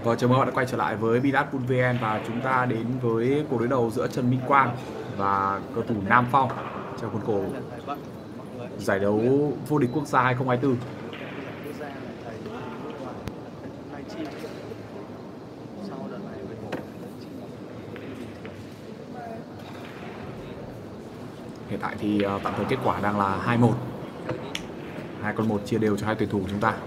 Chào mừng các bạn đã quay trở lại với Bidat.vn và chúng ta đến với cuộc đối đầu giữa Trần Minh Quang và cầu thủ Nam Phong trong khuôn khổ giải đấu vô địch quốc gia 2024. Hiện tại thì tạm thời kết quả đang là 2-1. 2-1 chia đều cho hai tuyển thủ chúng ta.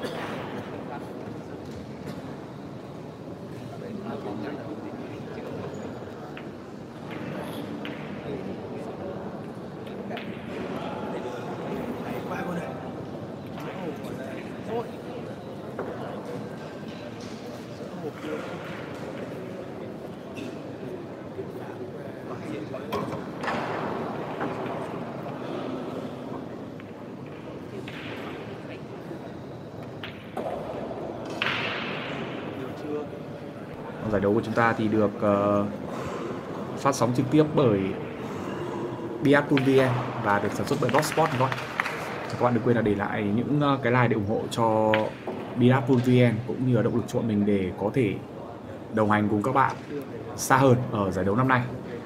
Giải đấu của chúng ta thì được phát sóng trực tiếp bởi Bidat.vn và được sản xuất bởi Boxsport. Các bạn đừng quên là để lại những cái like để ủng hộ cho Bidat.vn cũng như là động lực cho mình để có thể đồng hành cùng các bạn xa hơn ở giải đấu năm nay.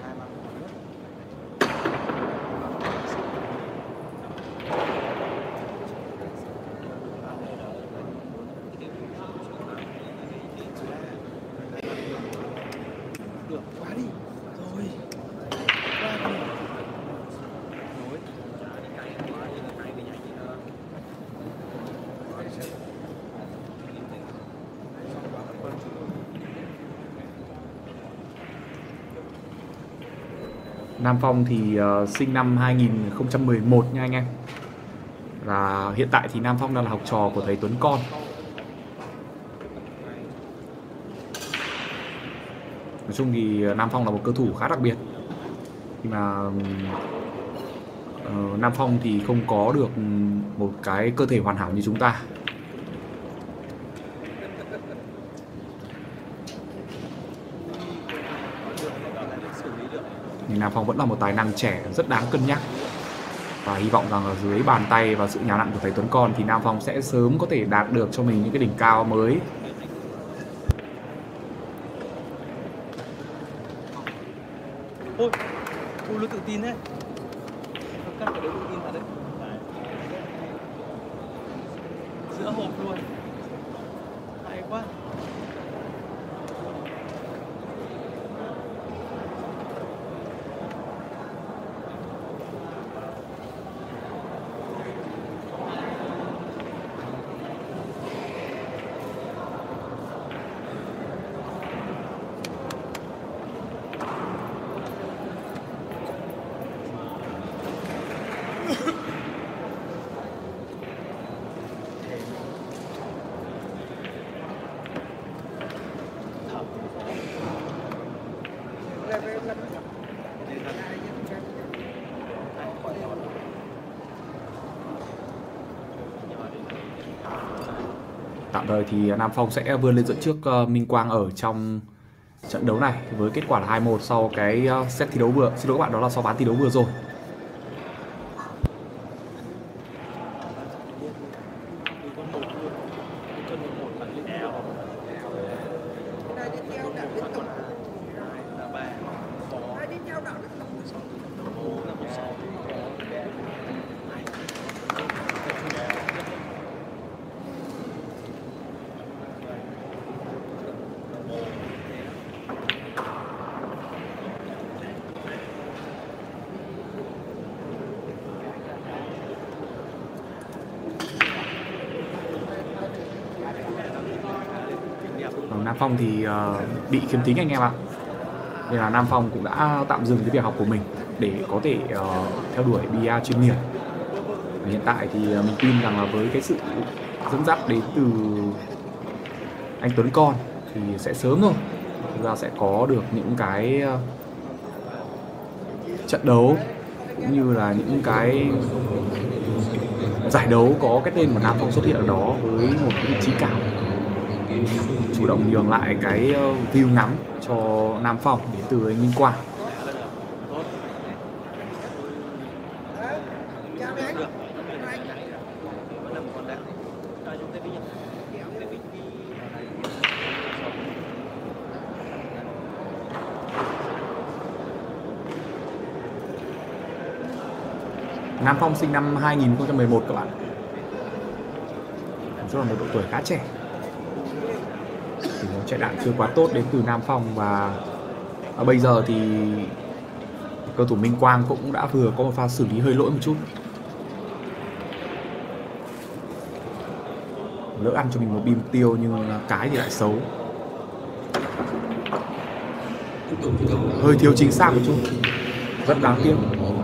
Nam Phong thì sinh năm 2011 nha anh em. Và hiện tại thì Nam Phong đang là học trò của thầy Tuấn Con. Nói chung thì Nam Phong là một cầu thủ khá đặc biệt. Khi mà Nam Phong thì không có được một cái cơ thể hoàn hảo như chúng ta. Nhưng Nam Phong vẫn là một tài năng trẻ rất đáng cân nhắc. Và hy vọng rằng ở dưới bàn tay và sự nhào nặn của thầy Tuấn Con thì Nam Phong sẽ sớm có thể đạt được cho mình những cái đỉnh cao mới. Ôi, nó tự tin đấy. Cắt cái đấy tự tin thật đấy. Giữa hộp luôn. Hay quá. Tạm thời thì Nam Phong sẽ vươn lên dẫn trước Minh Quang ở trong trận đấu này với kết quả là 2-1 sau cái set thi đấu vừa. Xin lỗi các bạn, đó là sau ván thi đấu vừa rồi. Nam Phong thì bị khiếm thính anh em ạ. Nên là Nam Phong cũng đã tạm dừng cái việc học của mình để có thể theo đuổi bia chuyên nghiệp. Và hiện tại thì mình tin rằng là với cái sự dẫn dắt đến từ anh Tuấn Con thì sẽ sớm thôi chúng ta sẽ có được những cái trận đấu cũng như là những cái giải đấu có cái tên của Nam Phong xuất hiện ở đó với một vị trí cao, chủ động nhường lại cái view ngắm cho Nam Phong đến từ anh Minh Quang. Nam Phong sinh năm 2011 các bạn. Nói chung là một độ tuổi khá trẻ. Tình huống chạy đạn chưa quá tốt đến từ Nam Phong, và bây giờ thì cầu thủ Minh Quang cũng đã vừa có một pha xử lý hơi lỗi một chút. Lỡ ăn cho mình một bim tiêu nhưng cái thì lại xấu. Hơi thiếu chính xác một chút. Rất đáng tiếc.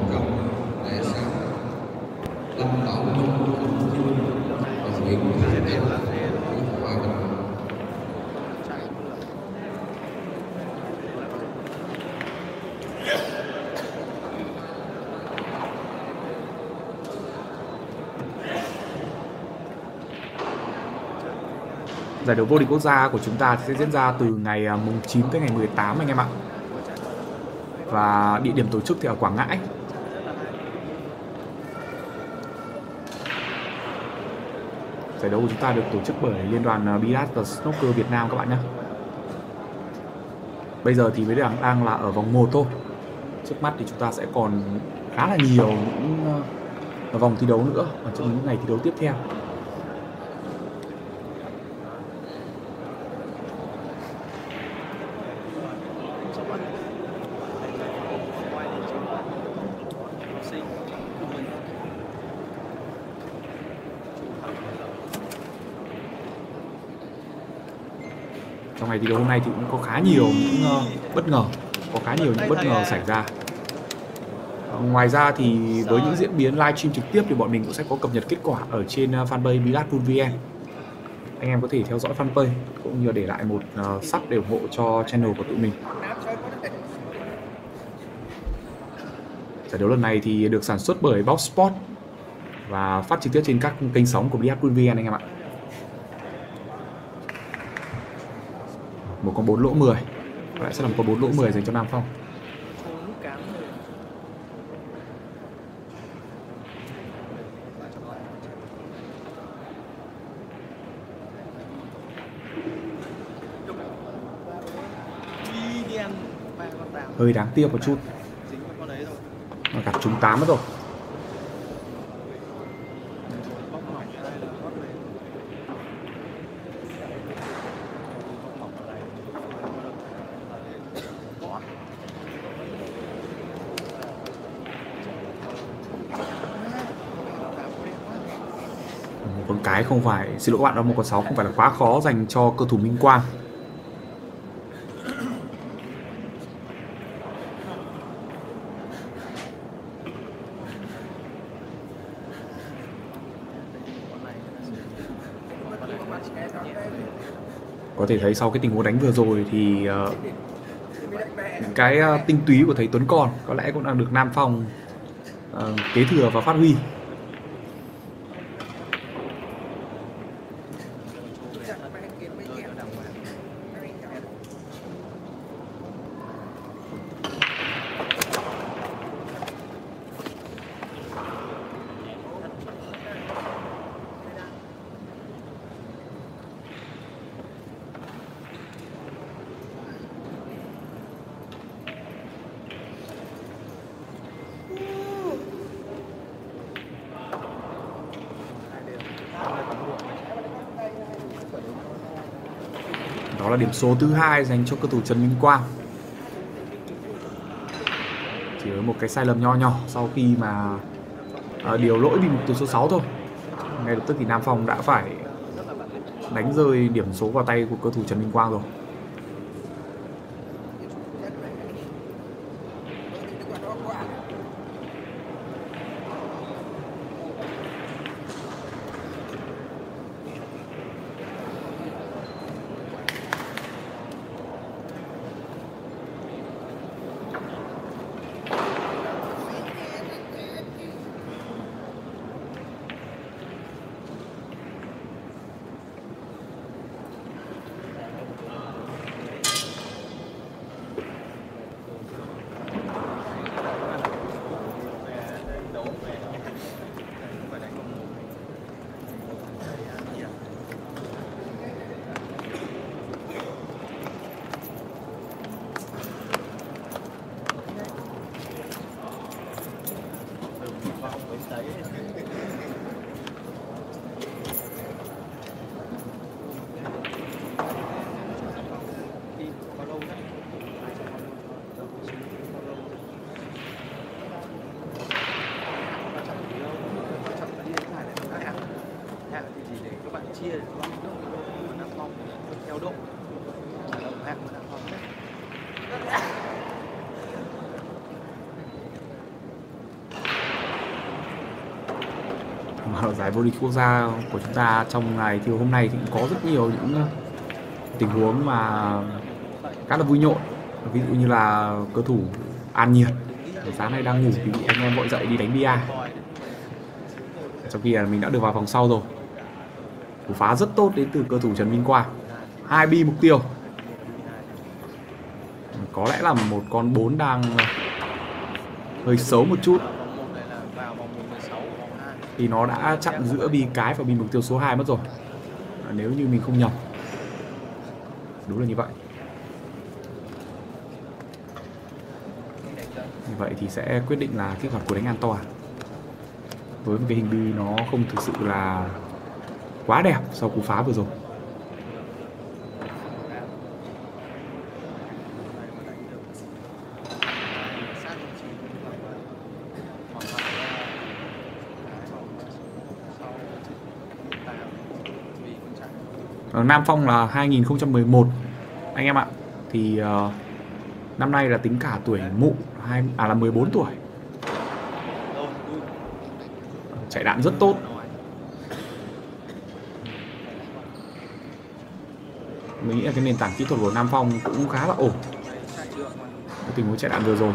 Giải đấu vô địch quốc gia của chúng ta sẽ diễn ra từ ngày mùng 9 tới ngày 18 anh em ạ. Và địa điểm tổ chức thì ở Quảng Ngãi. Giải đấu của chúng ta được tổ chức bởi Liên đoàn Billard và Snooker Việt Nam các bạn nhé. Bây giờ thì mới đang là ở vòng 1 thôi. Trước mắt thì chúng ta sẽ còn khá là nhiều những vòng thi đấu nữa ở trong những ngày thi đấu tiếp theo. Trong ngày thi đấu hôm nay thì cũng có khá nhiều những bất ngờ, xảy ra. Ngoài ra thì với những diễn biến livestream trực tiếp thì bọn mình cũng sẽ có cập nhật kết quả ở trên fanpage Billard.vn. Anh em có thể theo dõi fanpage cũng như để lại một sub để ủng hộ cho channel của tụi mình. Giải đấu lần này thì được sản xuất bởi Box Sport và phát trực tiếp trên các kênh sóng của Billard.vn anh em ạ. Một con 4 lỗ 10. Lại sẽ là một con 4 lỗ 10 dành cho Nam Phong. Hơi đáng tiếc một chút. Mà gặp trúng 8 mất rồi. Một con cái không phải, xin lỗi các bạn, đó một con 6 không phải là quá khó dành cho cầu thủ Minh Quang. Có thể thấy sau cái tình huống đánh vừa rồi thì cái tinh túy của thầy Tuấn Còn có lẽ cũng đang được Nam Phong kế thừa và phát huy. Đó là điểm số thứ 2 dành cho cầu thủ Trần Minh Quang. Chỉ với một cái sai lầm nho nhỏ sau khi mà điều lỗi bị từ số 6 thôi. Ngay lập tức thì Nam Phong đã phải đánh rơi điểm số vào tay của cầu thủ Trần Minh Quang rồi. chia Nam Phong theo độ đồng hạng của Nam Phong. Ở giải vô địch quốc gia của chúng ta trong ngày thì hôm nay thì cũng có rất nhiều những tình huống mà khá là vui nhộn. Ví dụ như là cơ thủ An Nhiệt sáng nay đang ngủ thì bị anh em gọi dậy đi đánh bia, trong khi là mình đã được vào vòng sau rồi. Cú phá rất tốt đến từ cơ thủ Trần Minh Quang, 2 bi mục tiêu. Có lẽ là một con 4 đang hơi xấu một chút thì nó đã chặn giữa bi cái và bi mục tiêu số 2 mất rồi, nếu như mình không nhầm. Đúng là như vậy. Như vậy thì sẽ quyết định là kích hoạt cú đánh an toàn. Với một cái hình bi nó không thực sự là quá đẹp sau cú phá vừa rồi. Nam Phong là 2011 anh em ạ. Thì năm nay là tính cả tuổi mụ là 14 tuổi. Chạy đạn rất tốt. Mình nghĩ là cái nền tảng kỹ thuật của Nam Phong cũng khá là ổn. Cái tình huống chạy đạn vừa rồi.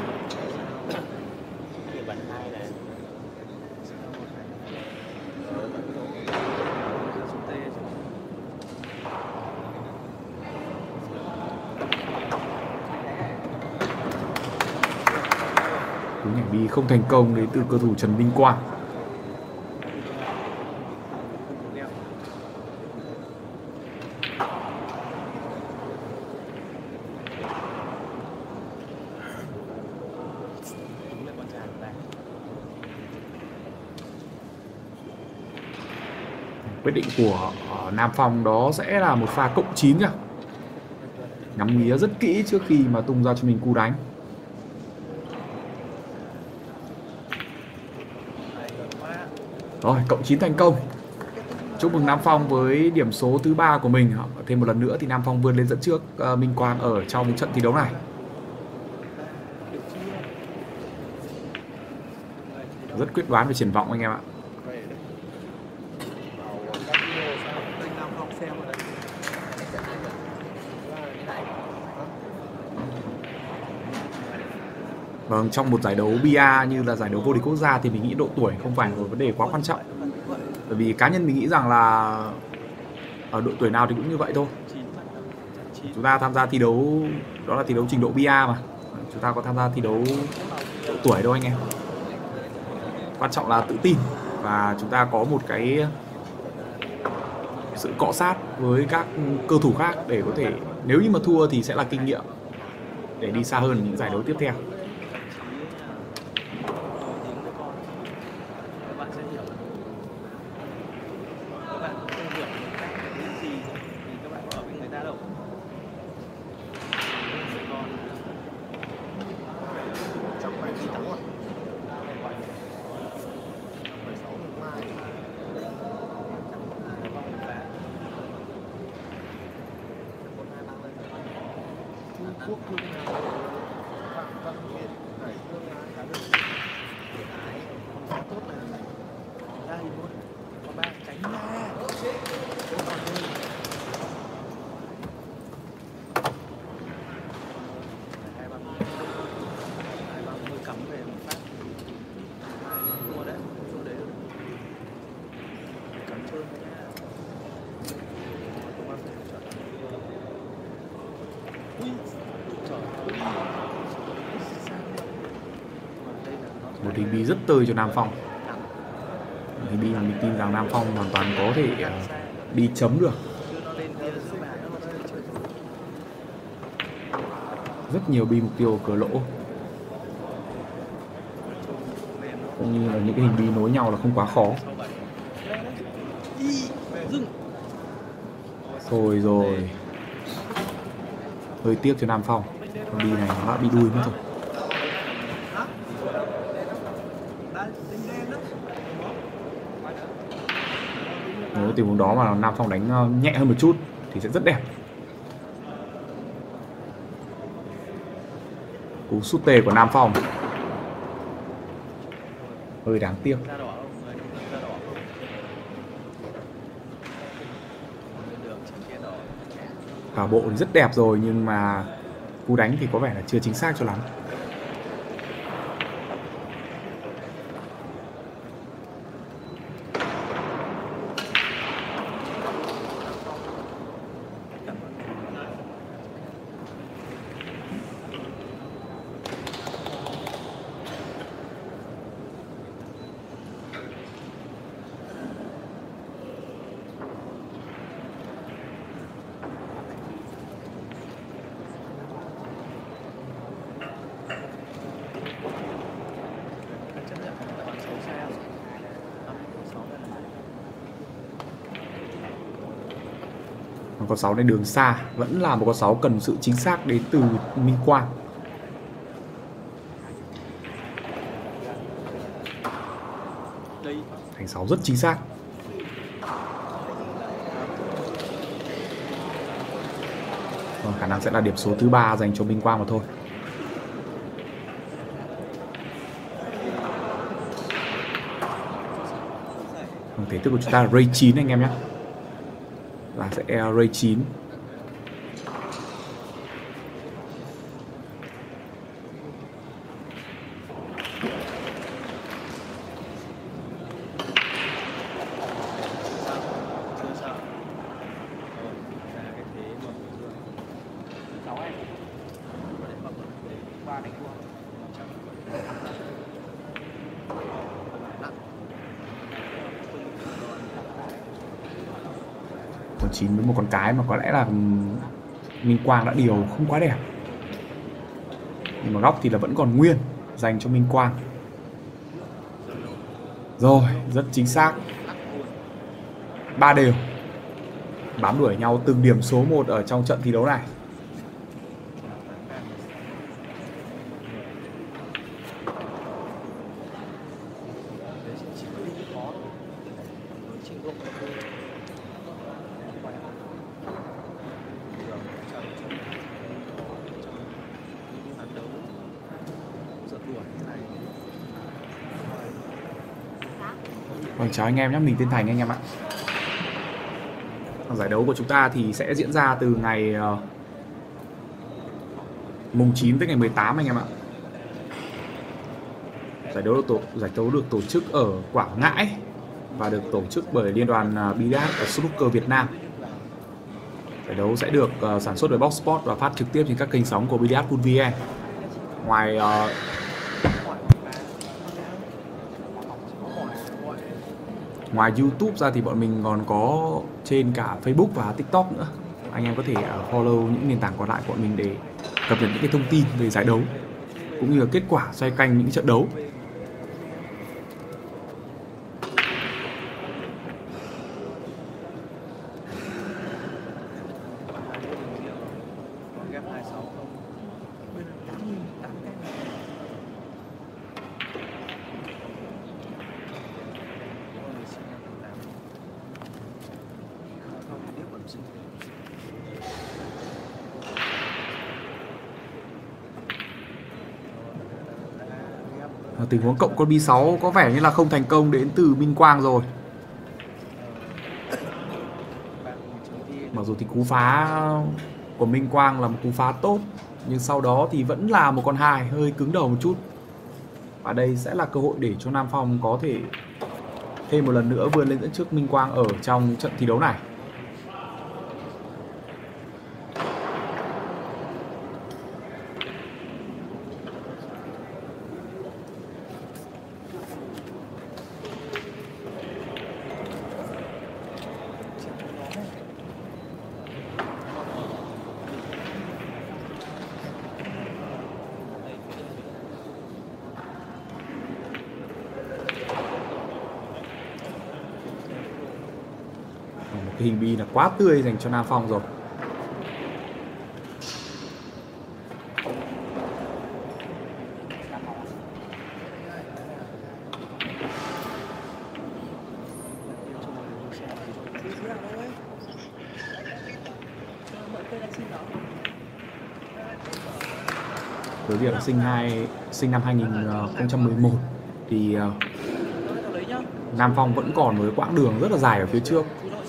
Cú nhảy bi không thành công đến từ cơ thủ Trần Minh Quang. Quyết định của Nam Phong đó sẽ là một pha cộng 9 nhá. Ngắm nghía rất kỹ trước khi mà tung ra cho mình cú đánh. Rồi, cộng 9 thành công. Chúc mừng Nam Phong với điểm số thứ 3 của mình. Thêm một lần nữa thì Nam Phong vươn lên dẫn trước Minh Quang ở trong trận thi đấu này. Rất quyết đoán về triển vọng anh em ạ. Vâng, trong một giải đấu bia như là giải đấu vô địch quốc gia thì mình nghĩ độ tuổi không phải là một vấn đề quá quan trọng. Bởi vì cá nhân mình nghĩ rằng là ở độ tuổi nào thì cũng như vậy thôi. Chúng ta tham gia thi đấu, đó là thi đấu trình độ bia mà. Chúng ta có tham gia thi đấu độ tuổi đâu anh em. Quan trọng là tự tin và chúng ta có một cái sự cọ sát với các cơ thủ khác để có thể, nếu như mà thua thì sẽ là kinh nghiệm để đi xa hơn những giải đấu tiếp theo. Một hình bi rất tơi cho Nam Phong. Hình bi mà mình tin rằng Nam Phong hoàn toàn có thể đi chấm được. Rất nhiều bi mục tiêu cờ lỗ. cũng như là những cái hình bi nối nhau là không quá khó. Dừng. Thôi rồi, hơi tiếc cho Nam Phong, con bi này nó đã bị đuôi mất rồi. Nếu tình huống đó mà Nam Phong đánh nhẹ hơn một chút thì sẽ rất đẹp. Cú sút tề của Nam Phong hơi đáng tiếc. Cả bộ thì rất đẹp rồi nhưng mà cú đánh thì có vẻ là chưa chính xác cho lắm. Con 6 này đường xa, vẫn là một con 6 cần sự chính xác đến từ Minh Quang. Thành 6 rất chính xác. Còn khả năng sẽ là điểm số thứ 3 dành cho Minh Quang mà thôi. Thể thức của chúng ta là Ray 9 anh em nhé. Là sẽ Ray 9. Con 9 với một con cái mà có lẽ là Minh Quang đã điều không quá đẹp. Nhưng mà góc thì là vẫn còn nguyên dành cho Minh Quang. Rồi, rất chính xác. 3 đều. Bám đuổi nhau từng điểm số 1 ở trong trận thi đấu này. Vâng, chào anh em nhé, mình tên Thành anh em ạ. Giải đấu của chúng ta thì sẽ diễn ra từ ngày mùng 9 tới ngày 18 anh em ạ. Giải đấu được tổ chức ở Quảng Ngãi và được tổ chức bởi Liên đoàn Billard và Snooker Việt Nam. Giải đấu sẽ được sản xuất bởi Box Sport và phát trực tiếp trên các kênh sóng của Billiard.vn. Ngoài YouTube ra thì bọn mình còn có trên cả Facebook và TikTok nữa. Anh em có thể follow những nền tảng còn lại của bọn mình để cập nhật những cái thông tin về giải đấu cũng như là kết quả xoay canh những trận đấu. Tình huống cộng con bi6 có vẻ như là không thành công đến từ Minh Quang rồi. Mặc dù thì cú phá của Minh Quang là một cú phá tốt, nhưng sau đó thì vẫn là một con 2 hơi cứng đầu một chút. Và đây sẽ là cơ hội để cho Nam Phong có thể thêm một lần nữa vươn lên dẫn trước Minh Quang ở trong trận thi đấu này. cái hình bi là quá tươi dành cho Nam Phong rồi. Với việc sinh năm 2011 thì Nam Phong vẫn còn một cái quãng đường rất là dài ở phía trước.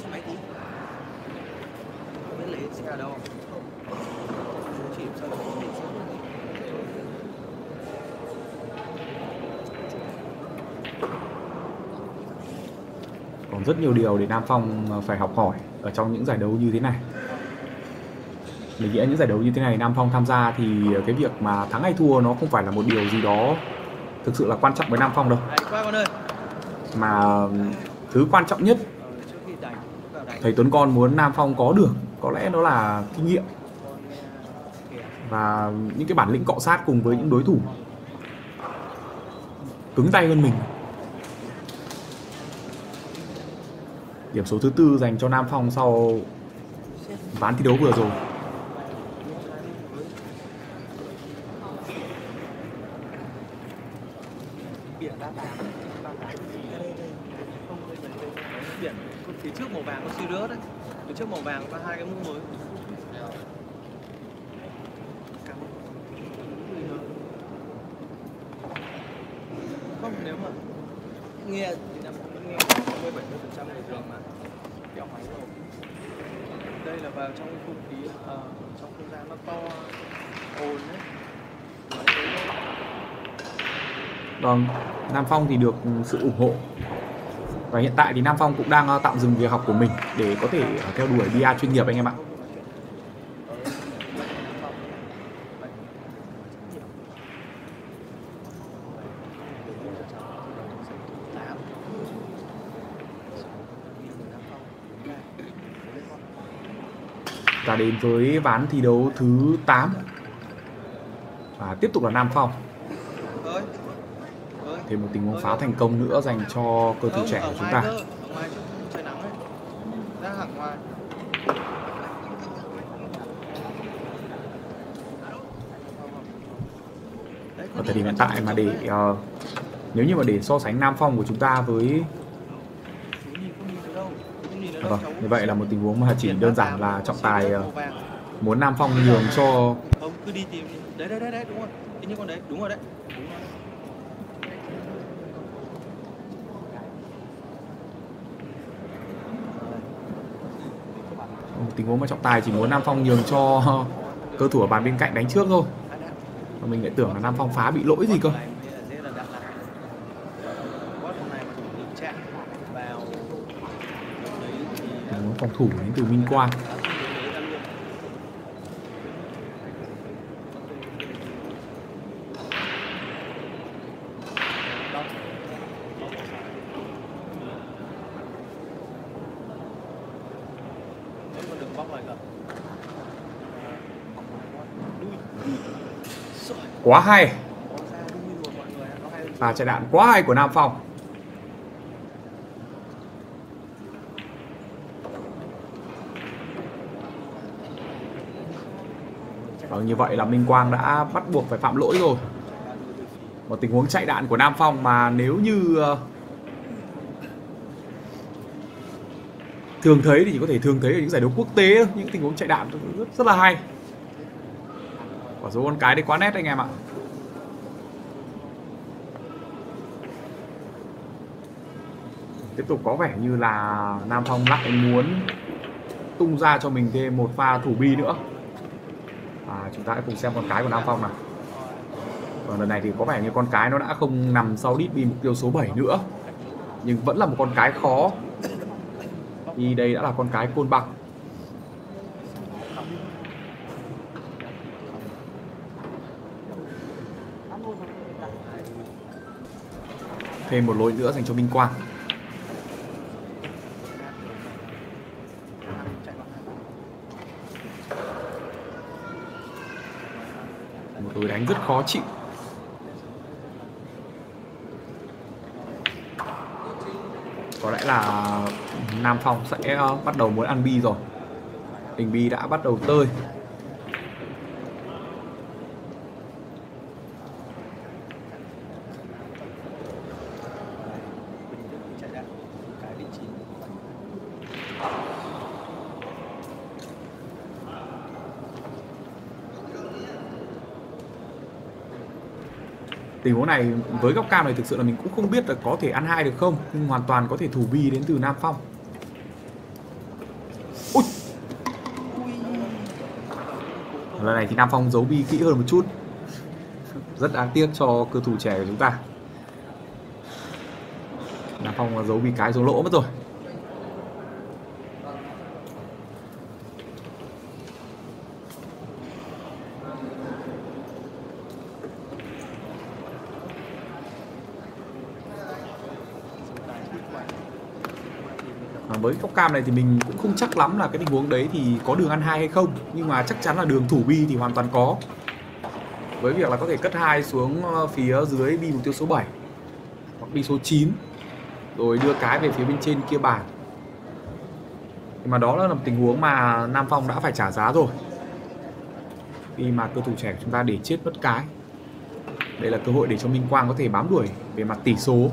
Còn rất nhiều điều để Nam Phong phải học hỏi ở trong những giải đấu như thế này. Mình nghĩ những giải đấu như thế này Nam Phong tham gia thì cái việc mà thắng hay thua nó không phải là một điều gì đó thực sự là quan trọng với Nam Phong đâu. Mà thứ quan trọng nhất thầy Tuấn Con muốn Nam Phong có được có lẽ đó là kinh nghiệm và những cái bản lĩnh cọ sát cùng với những đối thủ cứng tay hơn mình. Điểm số thứ 4 dành cho Nam Phong sau ván thi đấu vừa rồi. Biển phía trước màu vàng có Sirius đấy, phía trước màu vàng có 2 cái mũ mới. Không, nếu mà nghe thì là nghe 70% người thường mà kéo máy rồi. Đây là vào trong không khí, trong không gian nó to, ồn đấy. Vâng, Nam Phong thì được sự ủng hộ. Và hiện tại thì Nam Phong cũng đang tạm dừng việc học của mình để có thể theo đuổi bia chuyên nghiệp anh em ạ. Ta đến với ván thi đấu thứ 8 và tiếp tục là Nam Phong. Thêm một tình huống phá thành công nữa dành cho cầu thủ trẻ của chúng ta. Ở thời điểm hiện tại mà để nếu như mà để so sánh Nam Phong của chúng ta với vâng, như vậy là một tình huống mà chỉ đơn giản là trọng tài muốn Nam Phong nhường cho cứ đi tìm đấy đúng rồi, như con đấy đúng rồi đấy. Một tình huống mà trọng tài chỉ muốn Nam Phong nhường cho cơ thủ ở bàn bên cạnh đánh trước thôi. Và mình lại tưởng là Nam Phong phá bị lỗi gì cơ. Phòng thủ đến từ Minh Quang. Quá hay. Và chạy đạn quá hay của Nam Phong. Như vậy là Minh Quang đã bắt buộc phải phạm lỗi rồi. Một tình huống chạy đạn của Nam Phong mà nếu như thường thấy thì chỉ có thể thường thấy ở những giải đấu quốc tế, những tình huống chạy đạn rất là hay. Quả số con cái đấy quá nét anh em ạ. Tiếp tục có vẻ như là Nam Phong lại muốn tung ra cho mình thêm một pha thủ bi nữa. Chúng ta hãy cùng xem con cái của Nam Phong nào. Và lần này thì có vẻ như con cái nó đã không nằm sau đít bi mục tiêu số 7 nữa, nhưng vẫn là một con cái khó. Thì đây đã là con cái côn bằng. Thêm một lỗi nữa dành cho Minh Quang. Một lối đánh rất khó chịu. Có lẽ là Nam Phong sẽ bắt đầu muốn ăn bi rồi. Hình bi đã bắt đầu tơi. chạy lại cái vị trí. Tình huống này với góc cam này thực sự là mình cũng không biết là có thể ăn hai được không, nhưng hoàn toàn có thể thủ bi đến từ Nam Phong. Ui, lần này thì Nam Phong giấu bi kỹ hơn một chút, rất đáng tiếc cho cơ thủ trẻ của chúng ta. Nam Phong giấu bi cái xuống lỗ mất rồi. Với góc cam này thì mình cũng không chắc lắm là cái tình huống đấy thì có đường ăn hai hay không, nhưng mà chắc chắn là đường thủ bi thì hoàn toàn có, với việc là có thể cất hai xuống phía dưới bi mục tiêu số 7 hoặc bi số 9 rồi đưa cái về phía bên trên kia bàn. Nhưng mà đó là một tình huống mà Nam Phong đã phải trả giá rồi, khi mà cơ thủ trẻ của chúng ta để chết mất cái. Đây là cơ hội để cho Minh Quang có thể bám đuổi về mặt tỷ số.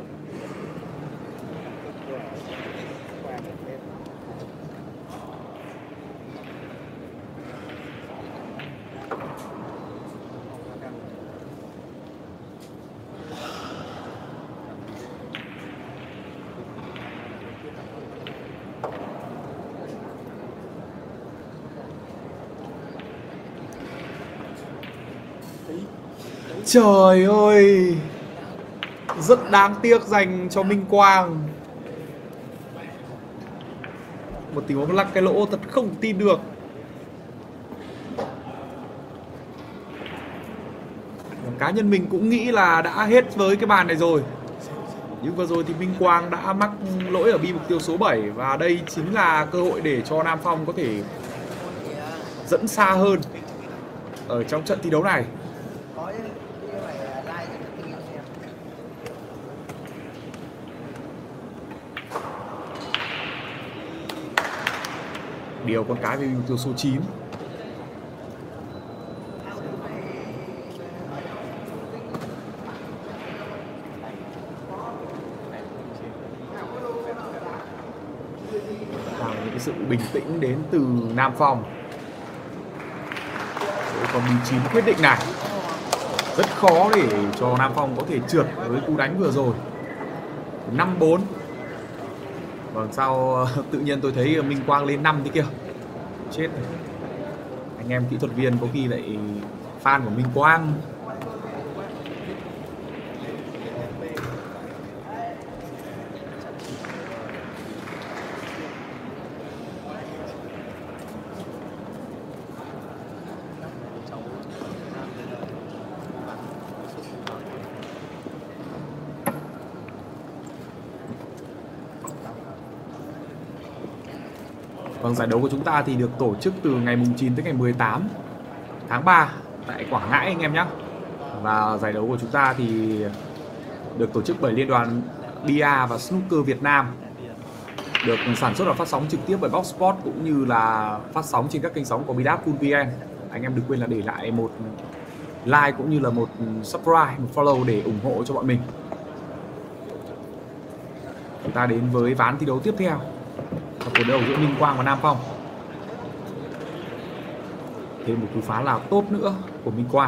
Trời ơi, rất đáng tiếc dành cho Minh Quang. Một tình huống lắc cái lỗ thật không tin được. Cá nhân mình cũng nghĩ là đã hết với cái bàn này rồi, nhưng vừa rồi thì Minh Quang đã mắc lỗi ở bi mục tiêu số 7. Và đây chính là cơ hội để cho Nam Phong có thể dẫn xa hơn ở trong trận thi đấu này. Điều con cái về mục tiêu số 9. Những cái sự bình tĩnh đến từ Nam Phong. Rồi còn bi 9 quyết định này, rất khó để cho Nam Phong có thể trượt với cú đánh vừa rồi. 5-4. Vâng, sau tự nhiên tôi thấy Minh Quang lên 5 thế kia. Chết rồi. Anh em kỹ thuật viên có khi lại fan của Minh Quang. Vâng, giải đấu của chúng ta thì được tổ chức từ ngày mùng 9 tới ngày 18 tháng 3 tại Quảng Ngãi anh em nhé. Và giải đấu của chúng ta thì được tổ chức bởi Liên đoàn Bia và Snooker Việt Nam, được sản xuất và phát sóng trực tiếp bởi Box Sport cũng như là phát sóng trên các kênh sóng của Bidap.vn. Anh em đừng quên là để lại một like cũng như là một subscribe, một follow để ủng hộ cho bọn mình. Chúng ta đến với ván thi đấu tiếp theo, cuộc đấu giữa Minh Quang và Nam Phong. Thêm một cú phá là tốt nữa của Minh Quang.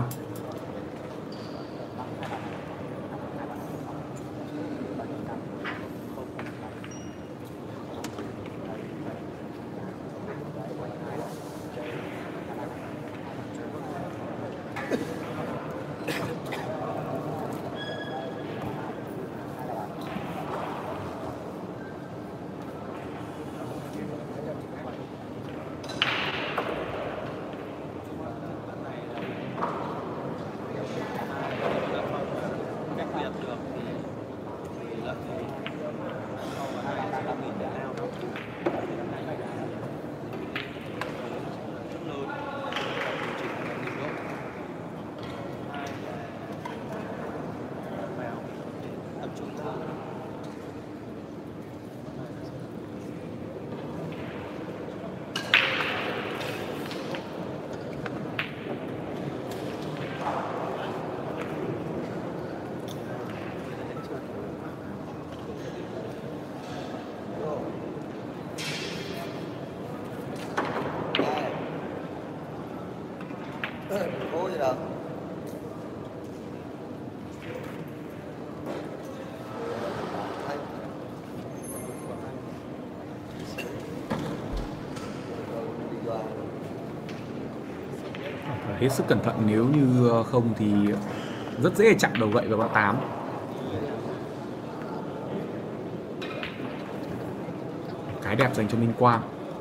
Ôi giời. Phải hết sức cẩn thận, nếu như không thì rất dễ chặn đầu gậy vào con 8. Cái đẹp dành cho Minh Quang.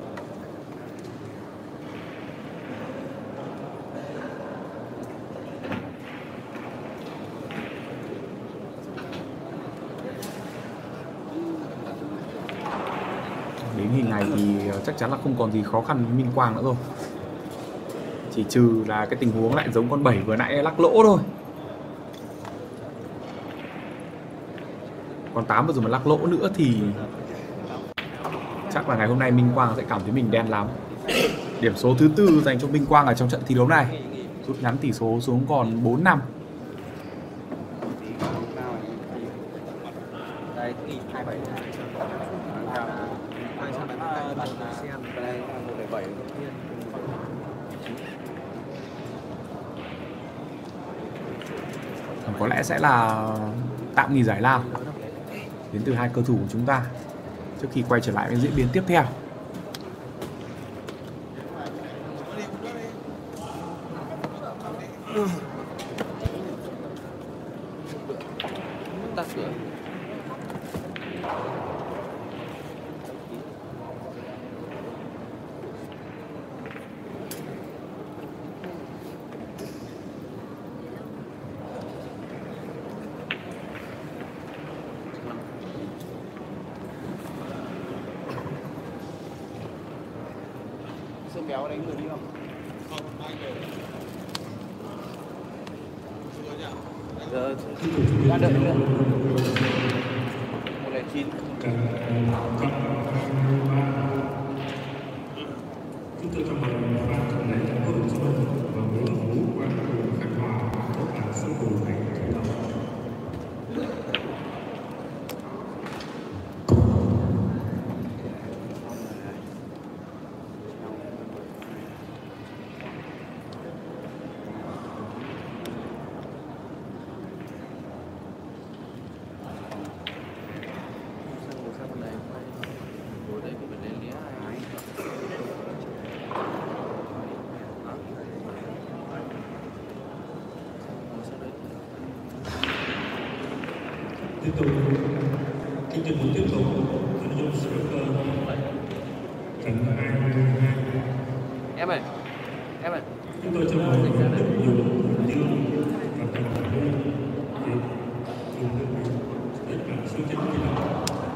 Đến hình này thì chắc chắn là không còn gì khó khăn với Minh Quang nữa rồi. Chỉ trừ là cái tình huống lại giống con 7 vừa nãy lắc lỗ thôi. Con 8 vừa rồi mà lắc lỗ nữa thì chắc là ngày hôm nay Minh Quang sẽ cảm thấy mình đen lắm. Điểm số thứ 4 dành cho Minh Quang ở trong trận thi đấu này, rút ngắn tỷ số xuống còn 4-5. Đây, 27. Có lẽ sẽ là tạm nghỉ giải lao đến từ hai cầu thủ của chúng ta trước khi quay trở lại với diễn biến tiếp theo. Tắt cửa. Sơn Béo đánh người đi không? Giờ đang đợi nữa. 109. Chúng tôi cho mừng ban thường lệ thành phố Hồ Chí Minh và Nguyễn Hữu Quang Trường Khánh Hòa có tặng số cầu này khởi động. Tiếp tục, chương trình tiếp tục nội dung sửa cơ trận 2-2. Em ơi, Chúng tôi cho mời các đội dùng Dương và Thành Phố để dùng nước biển để tặng số 9 kg.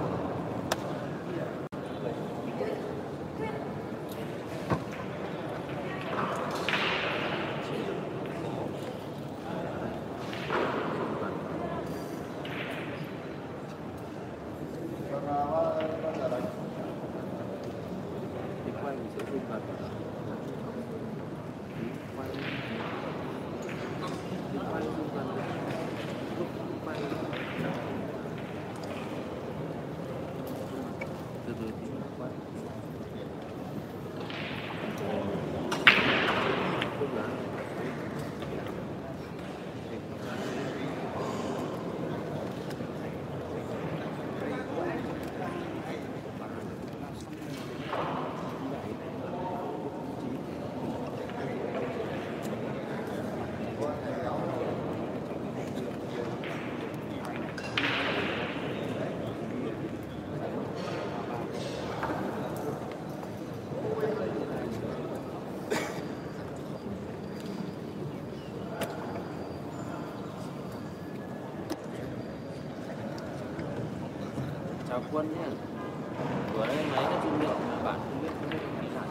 Chào Quân nhé. Vừa đây máy nó trung lượng mà bạn không biết đi lại.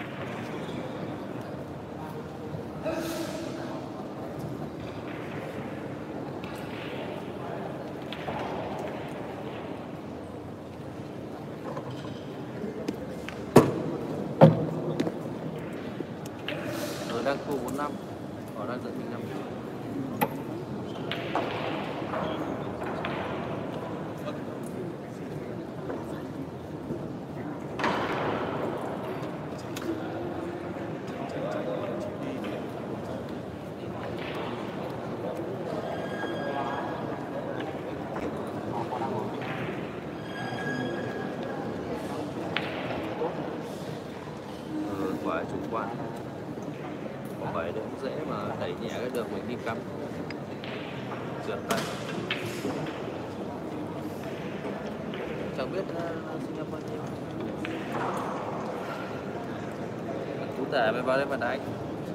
Đang khu 45, họ đang dẫn mình 5. chủ quan. Có 7 nữa cũng dễ mà đẩy nhẹ cái đường mình đi cắm. Trượt tay. Chẳng biết sinh nhật bao nhiêu. Chú tể mới vào đây mà đánh.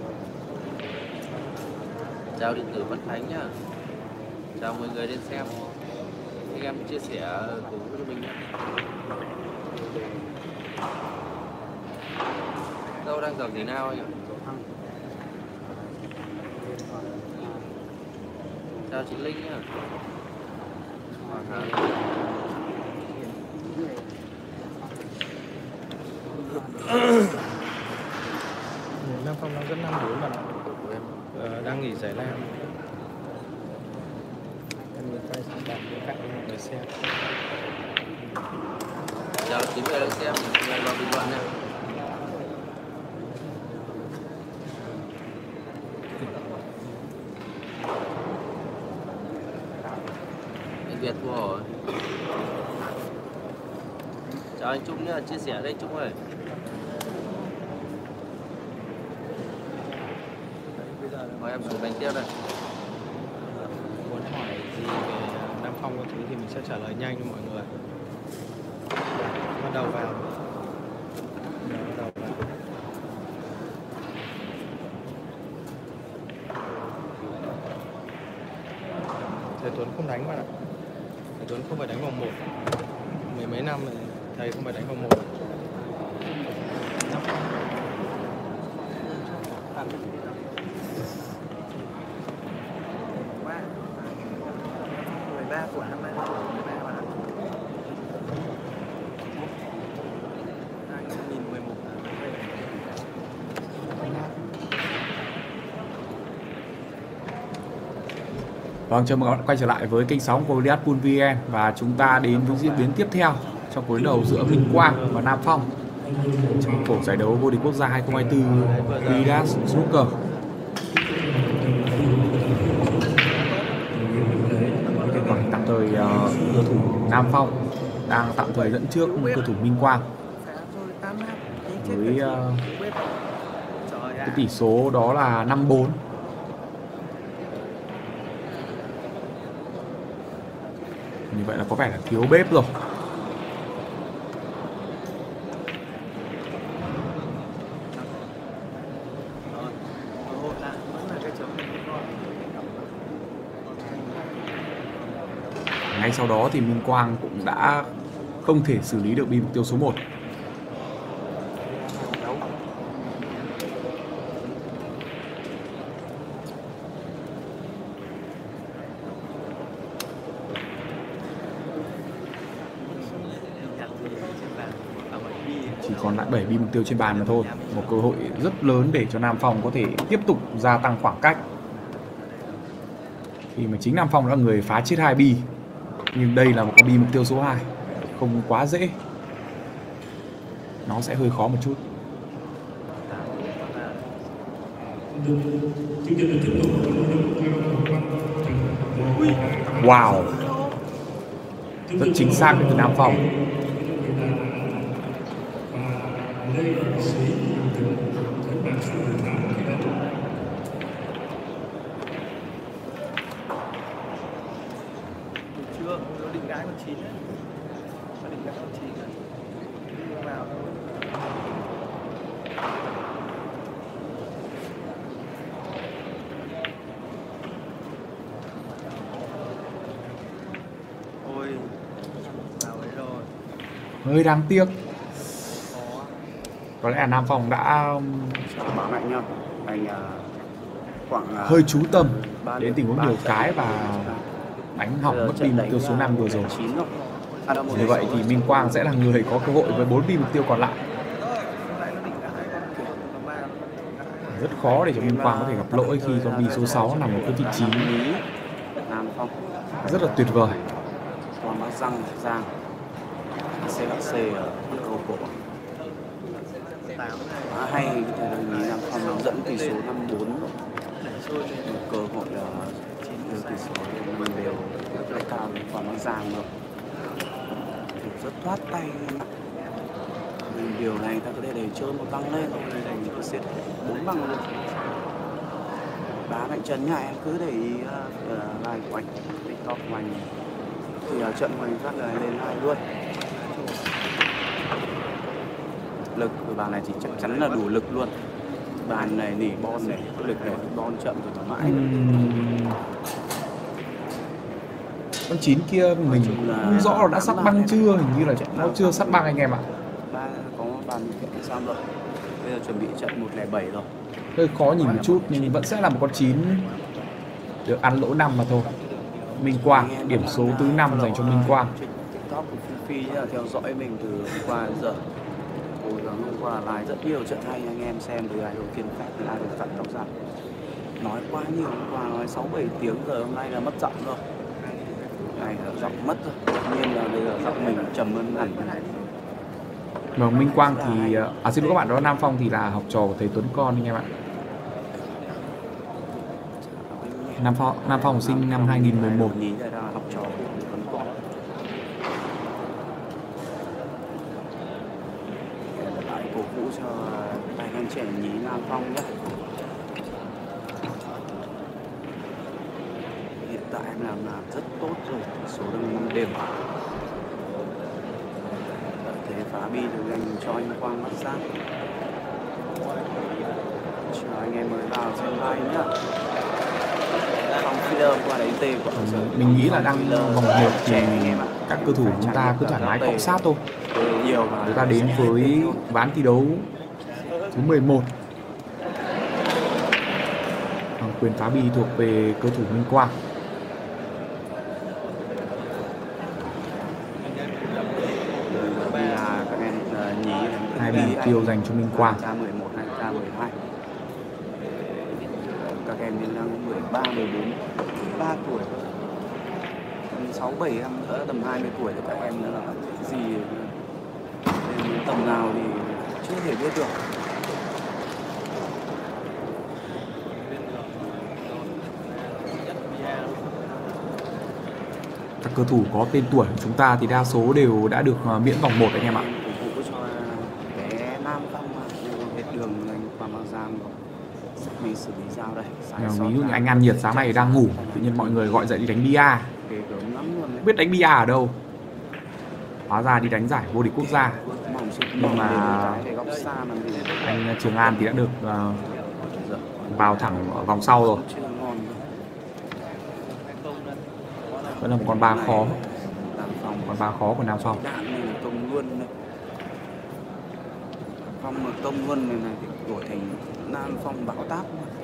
Chào điện tử Văn Khánh nhá. Chào mọi người đến xem. Anh em chia sẻ cùng với mình nhé. Đâu đang dòng gì nào anh ạ? Chào chị Linh nhá. Nam Phong đang dẫn 5-4 bạn ạ. Đang nghỉ giải lao. Em muốn quay sang bạn bên cạnh mọi người xem. Chào quý vị đang xem, người vào bình luận nha. Anh Việt thua rồi. Chào anh Trung nhá, chia sẻ đây Trung ơi. Mời em xuống đánh tiếp đây. Muốn hỏi gì về Nam Phong các thứ thì mình sẽ trả lời nhanh cho mọi người. Bắt đầu vào. Thầy Tuấn không đánh bạn ạ. Thầy Tuấn không phải đánh vòng 1. Mười mấy năm rồi thầy không phải đánh vòng 1. Của năm nay 13 bạn ạ. 2011 Vâng, chào mừng các bạn quay trở lại với kênh sóng của Goliath Pool VN và chúng ta đến với diễn biến tiếp theo trong cuộc đấu giữa Minh Quang và Nam Phong trong cuộc giải đấu vô địch quốc gia 2024 Goliath Snooker. Tạm thời cầu thủ Nam Phong đang tạm thời dẫn trước cầu thủ Minh Quang với cái tỷ số đó là 5-4. Như vậy là có vẻ là thiếu bếp rồi. Ngay sau đó thì Minh Quang cũng đã không thể xử lý được bi mục tiêu số 1. Chỉ còn lại 7 bi mục tiêu trên bàn mà thôi. Một cơ hội rất lớn để cho Nam Phong có thể tiếp tục gia tăng khoảng cách. Khi mà chính Nam Phong là người phá chết 2 bi. Nhưng đây là một con bi mục tiêu số 2. Không quá dễ. Nó sẽ hơi khó một chút. Wow. Rất chính xác từ Nam Phong. chưa, nó định gái con 9 đấy. Nó định gái con 9 đấy. Đi vào. Ôi, vào đấy rồi. Hơi đáng tiếc. Có lẽ là Nam Phong đã Bảo mạnh nhá. Anh khoảng hơi chú tâm đến tình huống nhiều cái và đánh hỏng mất bi mục tiêu số 5 vừa rồi. Như vậy thì Minh Quang sẽ là người có cơ hội với 4 bi mục tiêu còn lại. Rất khó để cho Minh Quang có thể gặp lỗi khi con bi số 6 nằm ở cái vị trí rất là tuyệt vời. Còn bắt răng Giang CHC ở câu cổ hay thầy đồng ý Nam Phong nó dẫn tỷ số 5-4, một cơ hội là đưa tỷ số lên 5 đều rất là cao. Còn bắt Giang được rất thoát tay Điều này ta có thể đẩy trơn một tăng lên, rồi đẩy một xiết 4 bằng luôn. Đá mạnh chân nha, em cứ để ý like của anh, TikTok của anh thì trận của anh phát là lên like luôn. Lực của bàn này thì chắc chắn là đủ lực luôn. Bàn này nỉ bon này, lực này bon chậm rồi thoải mãi. Con 9 kia mình không rõ là đã sắt băng chưa, hình như là nó chưa sắt băng anh em ạ. Có bàn kiện xong rồi. Bây giờ chuẩn bị trận 107 rồi. Hơi khó nhìn một chút nhưng vẫn sẽ là một con 9 được ăn lỗ 5 mà thôi. Minh Quang, điểm số thứ 5 dành cho Minh Quang. TikTok của Phi là theo dõi mình từ hôm qua đến giờ. Cố gắng hôm qua là rất nhiều trận hay anh em xem từ ai đầu tiên phép đến ai đầu tận tóc dài. Nói quá nhiều, hôm qua nói 6-7 tiếng rồi, hôm nay là mất giọng rồi. Này là giọng mất rồi, tất nhiên là bây giờ giọng mình trầm hơn hẳn. Vâng, Minh Quang thì xin lỗi các bạn, đó Nam Phong thì là học trò của thầy Tuấn Con anh em ạ. Nam Phong sinh năm 2011. Nhí là học trò của Tuấn Con. Lại cổ vũ cho tài năng trẻ nhí Nam Phong nhé. Hiện tại em làm rất tốt rồi, số đang đều. Thế phá bi được dành cho anh Quang bắt sát. Chờ anh em mới vào xem live nhá. Phong filler qua đấy tê của mình nghĩ là đang vòng 1 thì các cầu thủ chúng ta cứ thoải mái cộng sát thôi. Chúng ta đến với ván thi đấu thứ 11. Quyền phá bi thuộc về cầu thủ Minh Quang. Hai bi mục tiêu dành cho Minh Quang. K11 hay K12. Các em đang 13, 14, 3 tuổi. 6, 7 năm nữa tầm 20 tuổi thì các em nữa là gì đến tầm nào thì chưa thể biết được. Các cầu thủ có tên tuổi của chúng ta thì đa số đều đã được miễn vòng 1 anh em ạ. Phục vụ cho bé Nam Phong hết đường anh qua Mang Giang rồi. Mình xử lý sao đây? Ví dụ như anh An Nhiệt sáng nay đang ngủ, tự nhiên mọi người gọi dậy đi đánh bia. Biết đánh bia ở đâu? Hóa ra đi đánh giải vô địch quốc gia. Nhưng mà anh Trường An thì đã được vào thẳng ở vòng sau rồi. Vẫn là một con 3 khó. Con 3 khó của Nam Phong. Phong mà công luôn này thì đổi thành Nam Phong bão táp.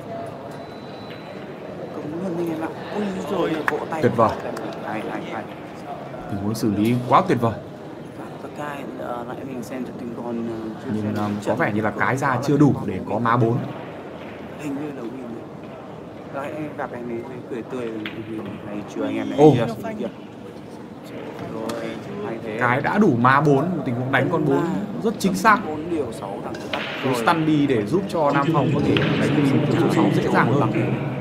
Công luôn anh em ạ. Ui rồi vỗ tay. Tuyệt vời. Hay. Tình huống xử lý quá tuyệt vời. Cái lại mình xem cho từng con. Nhưng có vẻ như là cái ra chưa đủ để có má 4. Hình như là win. Rồi em gặp em ấy cười tươi này chưa anh em này. Ô. Rồi, cái đã đủ má 4, một tình huống đánh con 4 rất chính xác. 4 điều 6 thằng Rồi stun đi để giúp cho Nam Phong có thể đánh đi một số 6 dễ dàng hơn.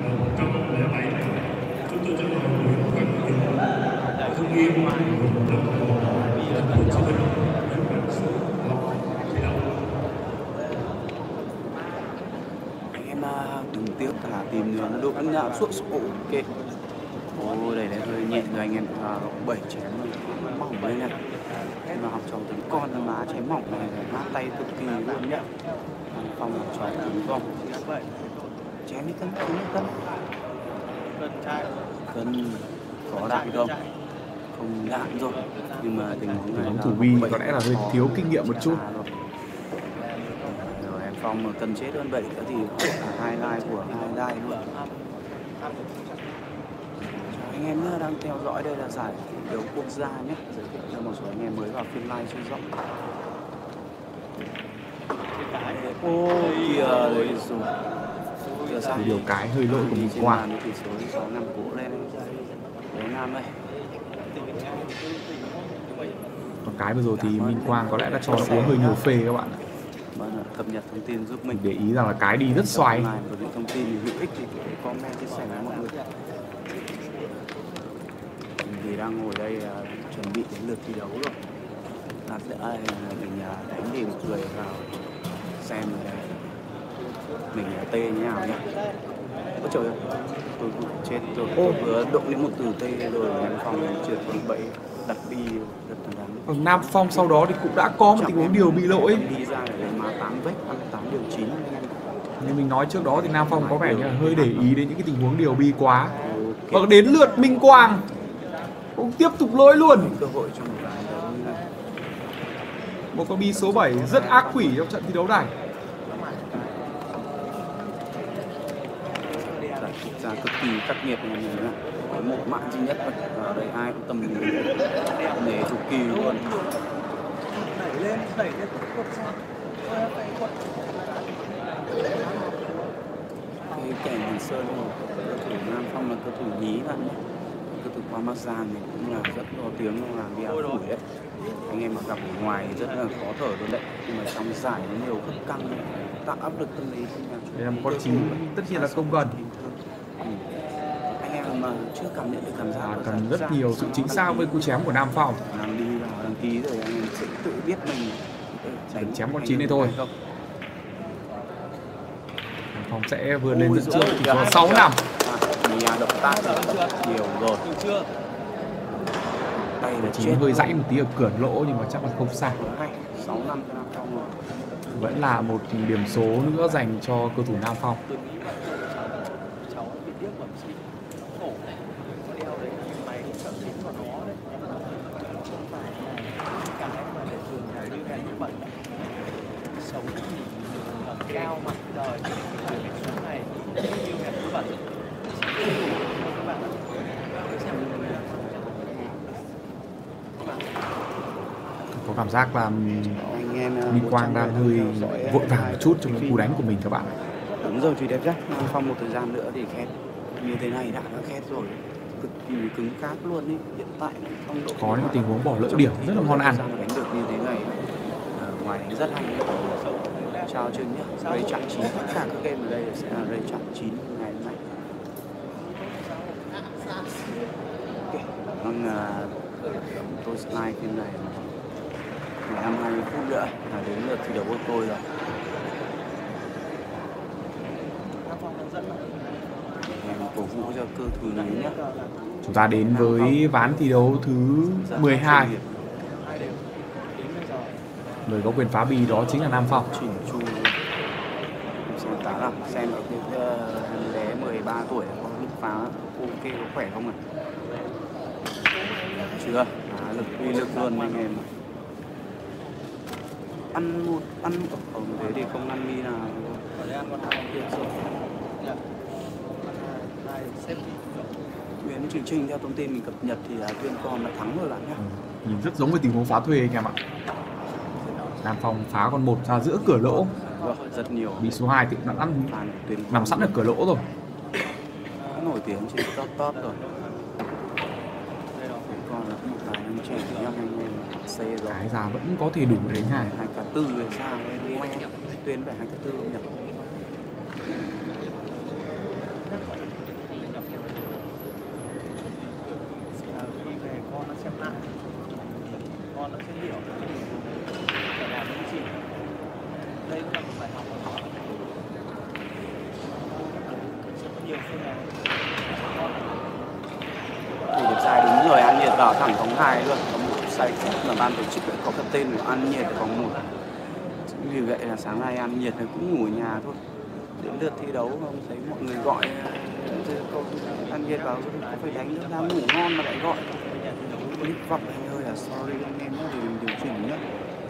Anh em đừng tiếc thả tìm đường đúng nhá, suốt ok. Ô đây hơi nhẹ rồi anh em 7 chém mỏng lên nha. Mà học trò Tuấn Con là má chém mỏng này mát tay cực kỳ luôn nhá. Phong học trò Tuấn Con chém đi cân cân có đạn không? Không đạn rồi, nhưng mà tình huống này thủ vi có lẽ là hơi thiếu kinh nghiệm một chút. Rồi em Phong mà cân chết hơn 7 nữa thì hai like của hai like luôn. Anh em nữa đang theo dõi đây là giải đấu quốc gia nhé, giới thiệu cho một số anh em mới vào phiên live chưa rõ. Ô kìa đấy rồi. Điều cái hơi lỗi của Minh Quang. Tỷ số 6-5 cũ lên đấy Nam đây. Còn cái vừa rồi thì Minh Quang có lẽ đã cho nó uống hơi nhiều phê các bạn. Cập nhật thông tin giúp mình. Để ý rằng là cái đi rất xoay. Những thông tin hữu ích thì comment chia sẻ với mọi người. Mình thì đang ngồi đây chuẩn bị đến lượt thi đấu rồi. Lát nữa mình đánh đi một người vào xem mình tê như nào nhé. Ôi trời ơi, tôi chết rồi. Tôi vừa động đến một từ tê rồi Nam Phong trượt con bẫy đặt đi rất là đáng. Nam Phong sau đó thì cũng đã có một tình huống điều bị lỗi. Đi ra để mà 8 vết, 8 điều 9. Như mình nói trước đó thì Nam Phong có vẻ như là hơi để ý đến những cái tình huống điều bi quá. Và đến lượt Minh Quang cũng tiếp tục lỗi luôn. Cơ hội cho một vài đấu như này. Một con bi số 7 rất ác quỷ trong trận thi đấu này. Thực ra cực kỳ khắc nghiệt này là có một mạng duy nhất ở đây ai cũng tầm nghề cực kỳ luôn. Đẩy lên quật sang. Cái kẻ Hàn Sơn rồi, cơ thủ Nam Phong là cơ thủ nhí bạn nhé. Cơ thủ qua Bắc Giang thì cũng là rất có tiếng trong làng đi áo phủi đấy. Anh em mà gặp ở ngoài thì rất là khó thở luôn đấy. Nhưng mà trong giải nó nhiều khớp căng đấy, tạo áp lực tâm lý. Đây là một con 9, tất nhiên là không gần. Anh em mà chưa cảm nhận được cảm giác cần rất nhiều sự chính xác với cú chém của Nam Phong. Làm đi vào đăng ký rồi anh em sẽ tự biết mình đánh chém con 9 này thôi. Nam Phong sẽ vươn lên dẫn trước chỉ có 6 năm. Động tác nhiều rồi. Tay là 9 hơi dãy một tí ở cửa lỗ nhưng mà chắc là không sao. 6 năm cho Nam Phong rồi. Vẫn là một điểm số nữa dành cho cơ thủ Nam Phong. Cháu bị điếc bẩm sinh cổ này, có đeo đấy máy sợ chính của nó đấy. Không phải là cái mà để thường là như này như vậy. Sống thì cao mặt đời thì phải xuống này như hẹp như vậy. Các bạn có cảm giác là Minh Quang đang hơi vội vàng một chút trong những cú đánh của mình các bạn. Đúng rồi Thùy đẹp nhá. Nam Phong một thời gian nữa thì khét như thế này đã khét rồi, cực kỳ cứng cáp luôn ý. Hiện tại có những tình huống bỏ lỡ điểm rất là ngon ăn. Đánh được như thế này ngoài đánh rất hay. Chào Trừng nhá. Ray chạm 9, tất cả các game ở đây sẽ là Ray chạm 9 ngày hôm nay. Vâng, tôi slide phim này 15-20 phút nữa là đến lượt thi đấu của tôi rồi. Em cổ vũ cho cơ thủ này nhé. Chúng ta đến với ván thi đấu thứ 12. Người có quyền phá bi đó chính là Nam Phong. Chỉnh chu xem tá nào, xem ở cái bé 13 tuổi có lúc phá ok, có khỏe không ạ? Chưa, lực uy lực luôn anh em. Ăn một thế thì không ăn mi nào. ở đây ăn con hai kia rồi. Nguyễn Trường Trinh theo thông tin mình cập nhật thì Tuyên Con đã thắng rồi bạn nhé. Nhìn rất giống với tình huống phá thuê anh em ạ. Nam Phong phá con 1 ra giữa cửa lỗ. Rất nhiều. Bi số 2 thì đã nằm sẵn ở cửa lỗ rồi. Nổi tiếng trên top rồi. Còn là một vài anh trẻ nhá, anh em C rồi. Cái ra vẫn có thể đủ để đánh 2K4 hay sao em Tuyên phải 2K4 không nhỉ? Khi về con nó xem lại, con nó sẽ hiểu phải làm những gì. Đây cũng là một bài học của nó. Sẽ có nhiều phương án. Thì điệp sai đúng rồi, ăn nhiệt vào thẳng vòng 2 luôn. Có một sai mà ban tổ chức lại có cái tên của ăn nhiệt ở vòng 1. Vì vậy là sáng nay ăn nhiệt thì cũng ngủ ở nhà thôi. Đến lượt thi đấu không thấy mọi người gọi câu ăn nhiệt vào có phải đánh nữa, ra ngủ ngon mà lại gọi. Clip vọng anh ơi là sorry anh em nhé, thì mình điều chỉnh nhé.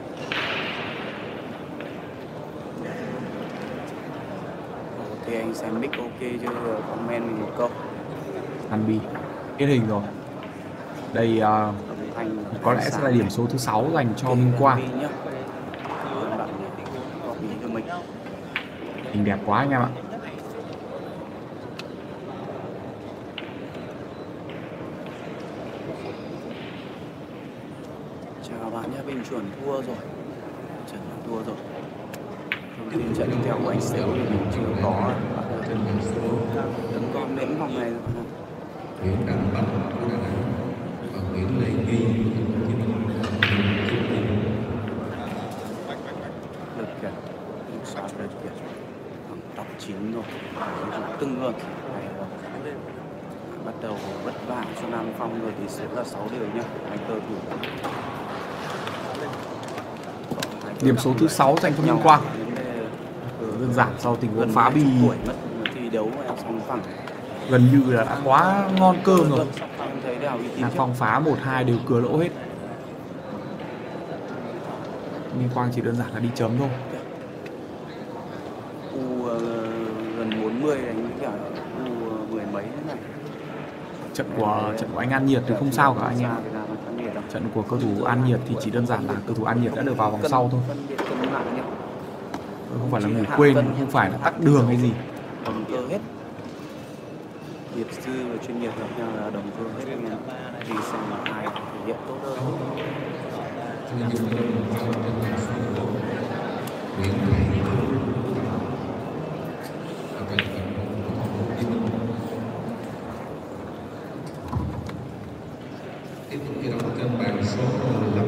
Ok anh xem mic ok chưa, comment mình một câu. Ăn bi kết hình rồi. Đây có lẽ sẽ là điểm số thứ 6 dành cho Minh Quang. Hình đẹp quá anh em ạ. Chào bạn nhé, Bình chuẩn thua rồi. Trận thua rồi. Thông tin trận theo của anh Sếu thì mình chưa có. Tấn con đến vòng này rồi. Nguyễn Đăng Bắc và Nguyễn Lê Ghi luôn. Bắt đầu vất vả cho Nam Phong rồi thì sẽ là 6 đều nhá. Hai cơ thủ. Điểm số thứ 6 dành cho Minh Quang. Đơn giản sau tình huống phá bi thi đấu song phẳng gần như là đã quá ngon cơm rồi. Thấy Đào uy tín Nam Phong phá 1-2 đều cửa lỗ hết. Minh Quang chỉ đơn giản là đi chấm thôi. U gần 40 đánh cả U 10 mấy thế này. Trận của anh An Nhiệt thì không sao cả anh em. Trận của cầu thủ An Nhiệt thì chỉ đơn giản là cầu thủ An Nhiệt đã được vào vòng sau thôi. Không phải là ngủ quên, không phải là tắc đường hay gì. Đồng cơ hết. Nghiệp dư và chuyên nghiệp gặp nhau là đồng cơ hết anh em. Vì xem là ai thể hiện tốt hơn. Tiếp tục thi đấu cân bằng số 15.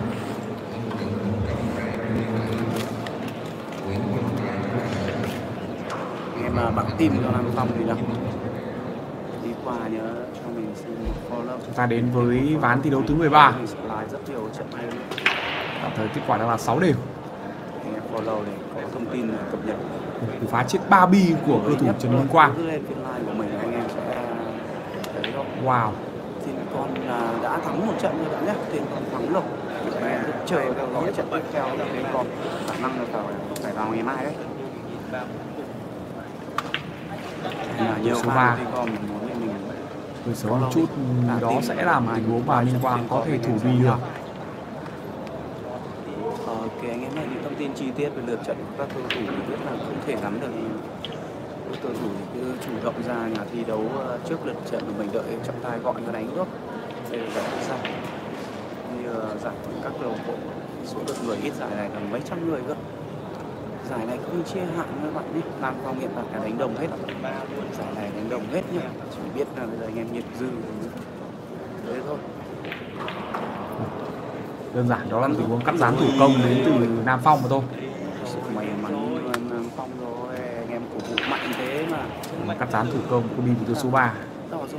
Em bắn tim cho Nam Phong thì đâu. Đi qua nhớ cho mình xin một follow. Chúng ta đến với ván thi đấu thứ 13. Rất nhiều trận hay. Tạm thời kết quả đang là 6 đều. Anh em follow để có thông tin cập nhật. Cú phá chết 3 bi của cầu thủ Trần Minh Quang. Lên phiên live của mình anh em sẽ thấy thôi. Wow. Thiên Con đã thắng một trận rồi nhé. Thiên Con thắng rồi. Em chờ theo dõi trận tiếp theo là Thiên Con. Khả năng là phải vào ngày mai đấy. Nhiều số 3. Thiên Con mình muốn mình Hơi xấu một chút, đó sẽ là một tình huống mà Minh Quang có thể thủ bi được. Ok anh em ơi, những thông tin chi tiết về lượt trận của các cầu thủ thì biết là không thể nắm được. Các cầu thủ thì cứ chủ động ra nhà thi đấu trước lượt trận của mình, đợi trọng tài gọi và đánh nước. Đây là giải giải như giải các câu lạc bộ, số lượng người ít giải này gần mấy trăm người cơ. Giải này không chia hạng các bạn nhé. Nam Phong hiện tại là đánh đồng hết. Giải này đánh đồng hết nhé. Chỉ biết là bây giờ anh em nghiệp dư thế thôi. Đơn giản đó là tình huống cắt dán thủ công đến từ Nam Phong mà thôi. Sự may mắn Nam Phong rồi, anh em cổ vũ mạnh thế mà. Cắt dán thủ công của bi từ số 3. Đó rồi.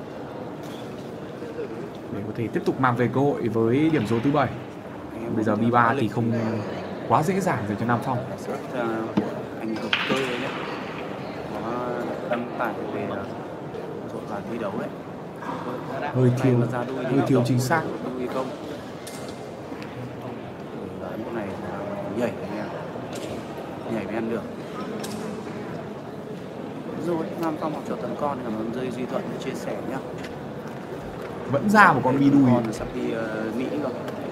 Để có thể tiếp tục mang về cơ hội với điểm số thứ 7. Bây giờ bi 3 thì không quá dễ dàng dành cho Nam Phong. Anh hợp cơ nhé. Có đăng tải về số bản thi đấu đấy. Hơi thiếu chính xác. Không. Lúc này nhảy anh em. Nhảy mới ăn được. Rồi, Nam Phong học trò tấn con, cảm ơn Dây Duy Thuận chia sẻ nhé. Vẫn ra một con bi đuôi. Con sắp đi Mỹ rồi.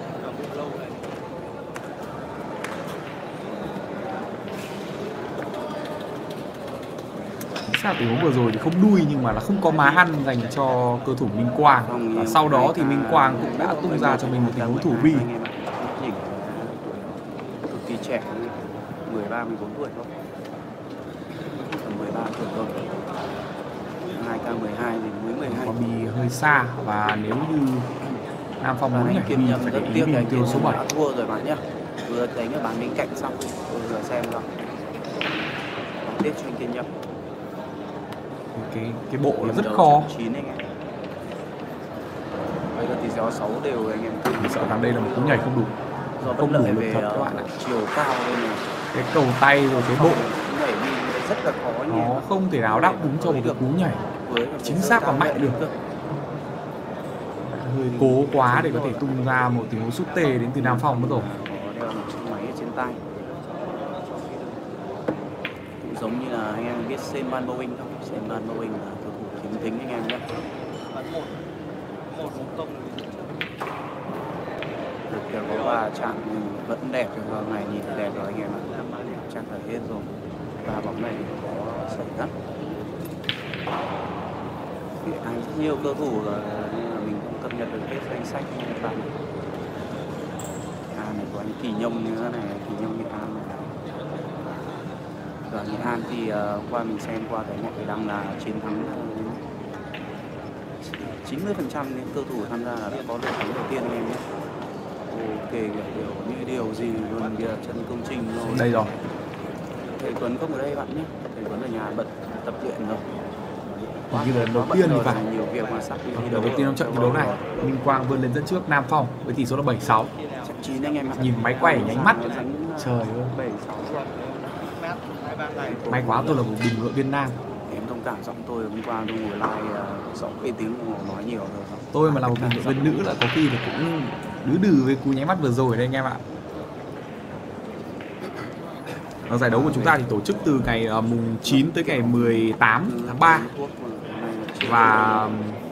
Sao tình huống vừa rồi thì không đuôi nhưng mà là không có má ăn dành cho cơ thủ Minh Quang. Và sau đó thì Minh Quang cũng đã tung ra cho mình một tình huống thủ bi. Cực kỳ trẻ, 13-14 tuổi thôi. Tầm 13 tuổi thôi. 2K12 thì mới 12. Có bi hơi xa và nếu như Nam Phong muốn nhảy bi phải để ý mình tiêu số 7. Đã thua rồi bạn nhé. Vừa đánh ở bàn bên cạnh xong tôi vừa xem rồi. Tiếp cho anh Kiên Nhật. Cái bộ là rất khó. 9 anh em. Bây giờ thì gió 6 đều anh em. Mình sợ rằng đây là một cú nhảy không đủ. Không đủ lực thật các bạn ạ. Chiều cao đây này. Cái cầu tay rồi cái bộ nhảy đi rất là khó nhỉ. nó không thể nào đáp ứng cho một cái cú nhảy chính xác và mạnh được. Hơi cố quá để có thể tung ra một tình huống sút tê đến từ Nam Phong mất rồi. Có đeo một chiếc máy trên tay. Cũng giống như là anh em biết Seman Boeing không? Seman Boeing là cầu thủ kiếm tính anh em nhé. Được có va chạm vẫn đẹp rồi, này nhìn đẹp rồi anh em ạ. Chắc là hết rồi. Và bóng này có sẩy lắm. Anh rất nhiều cơ thủ rồi nên là mình không cập nhật được hết danh sách như các bạn. Này có anh Kỳ Nhông nữa này, Kỳ Nhông Nghệ An này. Và Nghệ An thì qua mình xem qua cái mọi người đăng là chiến thắng 90% những cơ thủ tham gia là đã có được thắng đầu tiên anh em nhé. Ok, như điều gì luôn kìa, Trần Công Trình rồi. Đây rồi. Thầy Tuấn không ở đây bạn nhé. Thầy Tuấn ở nhà bận tập luyện rồi. Hình như là lần đầu tiên thì phải. Nhiều việc mà sắp đi thi Lần đầu tiên trong trận thi đấu này, Minh Quang vươn lên dẫn trước Nam Phong với tỷ số là 7-6. Trận 9 anh em ạ. Nhìn máy quay nháy mắt. Trời ơi. 7-6 May quá tôi là một bình luận viên nam. em thông cảm giọng tôi hôm qua tôi ngồi live giọng cái tiếng nói nhiều rồi. Tôi mà là một bình luận viên nữ là có khi là cũng đứ với cú nháy mắt vừa rồi đấy anh em ạ. Giải đấu của chúng ta thì tổ chức từ ngày mùng 9 tới ngày 18 tháng 3 và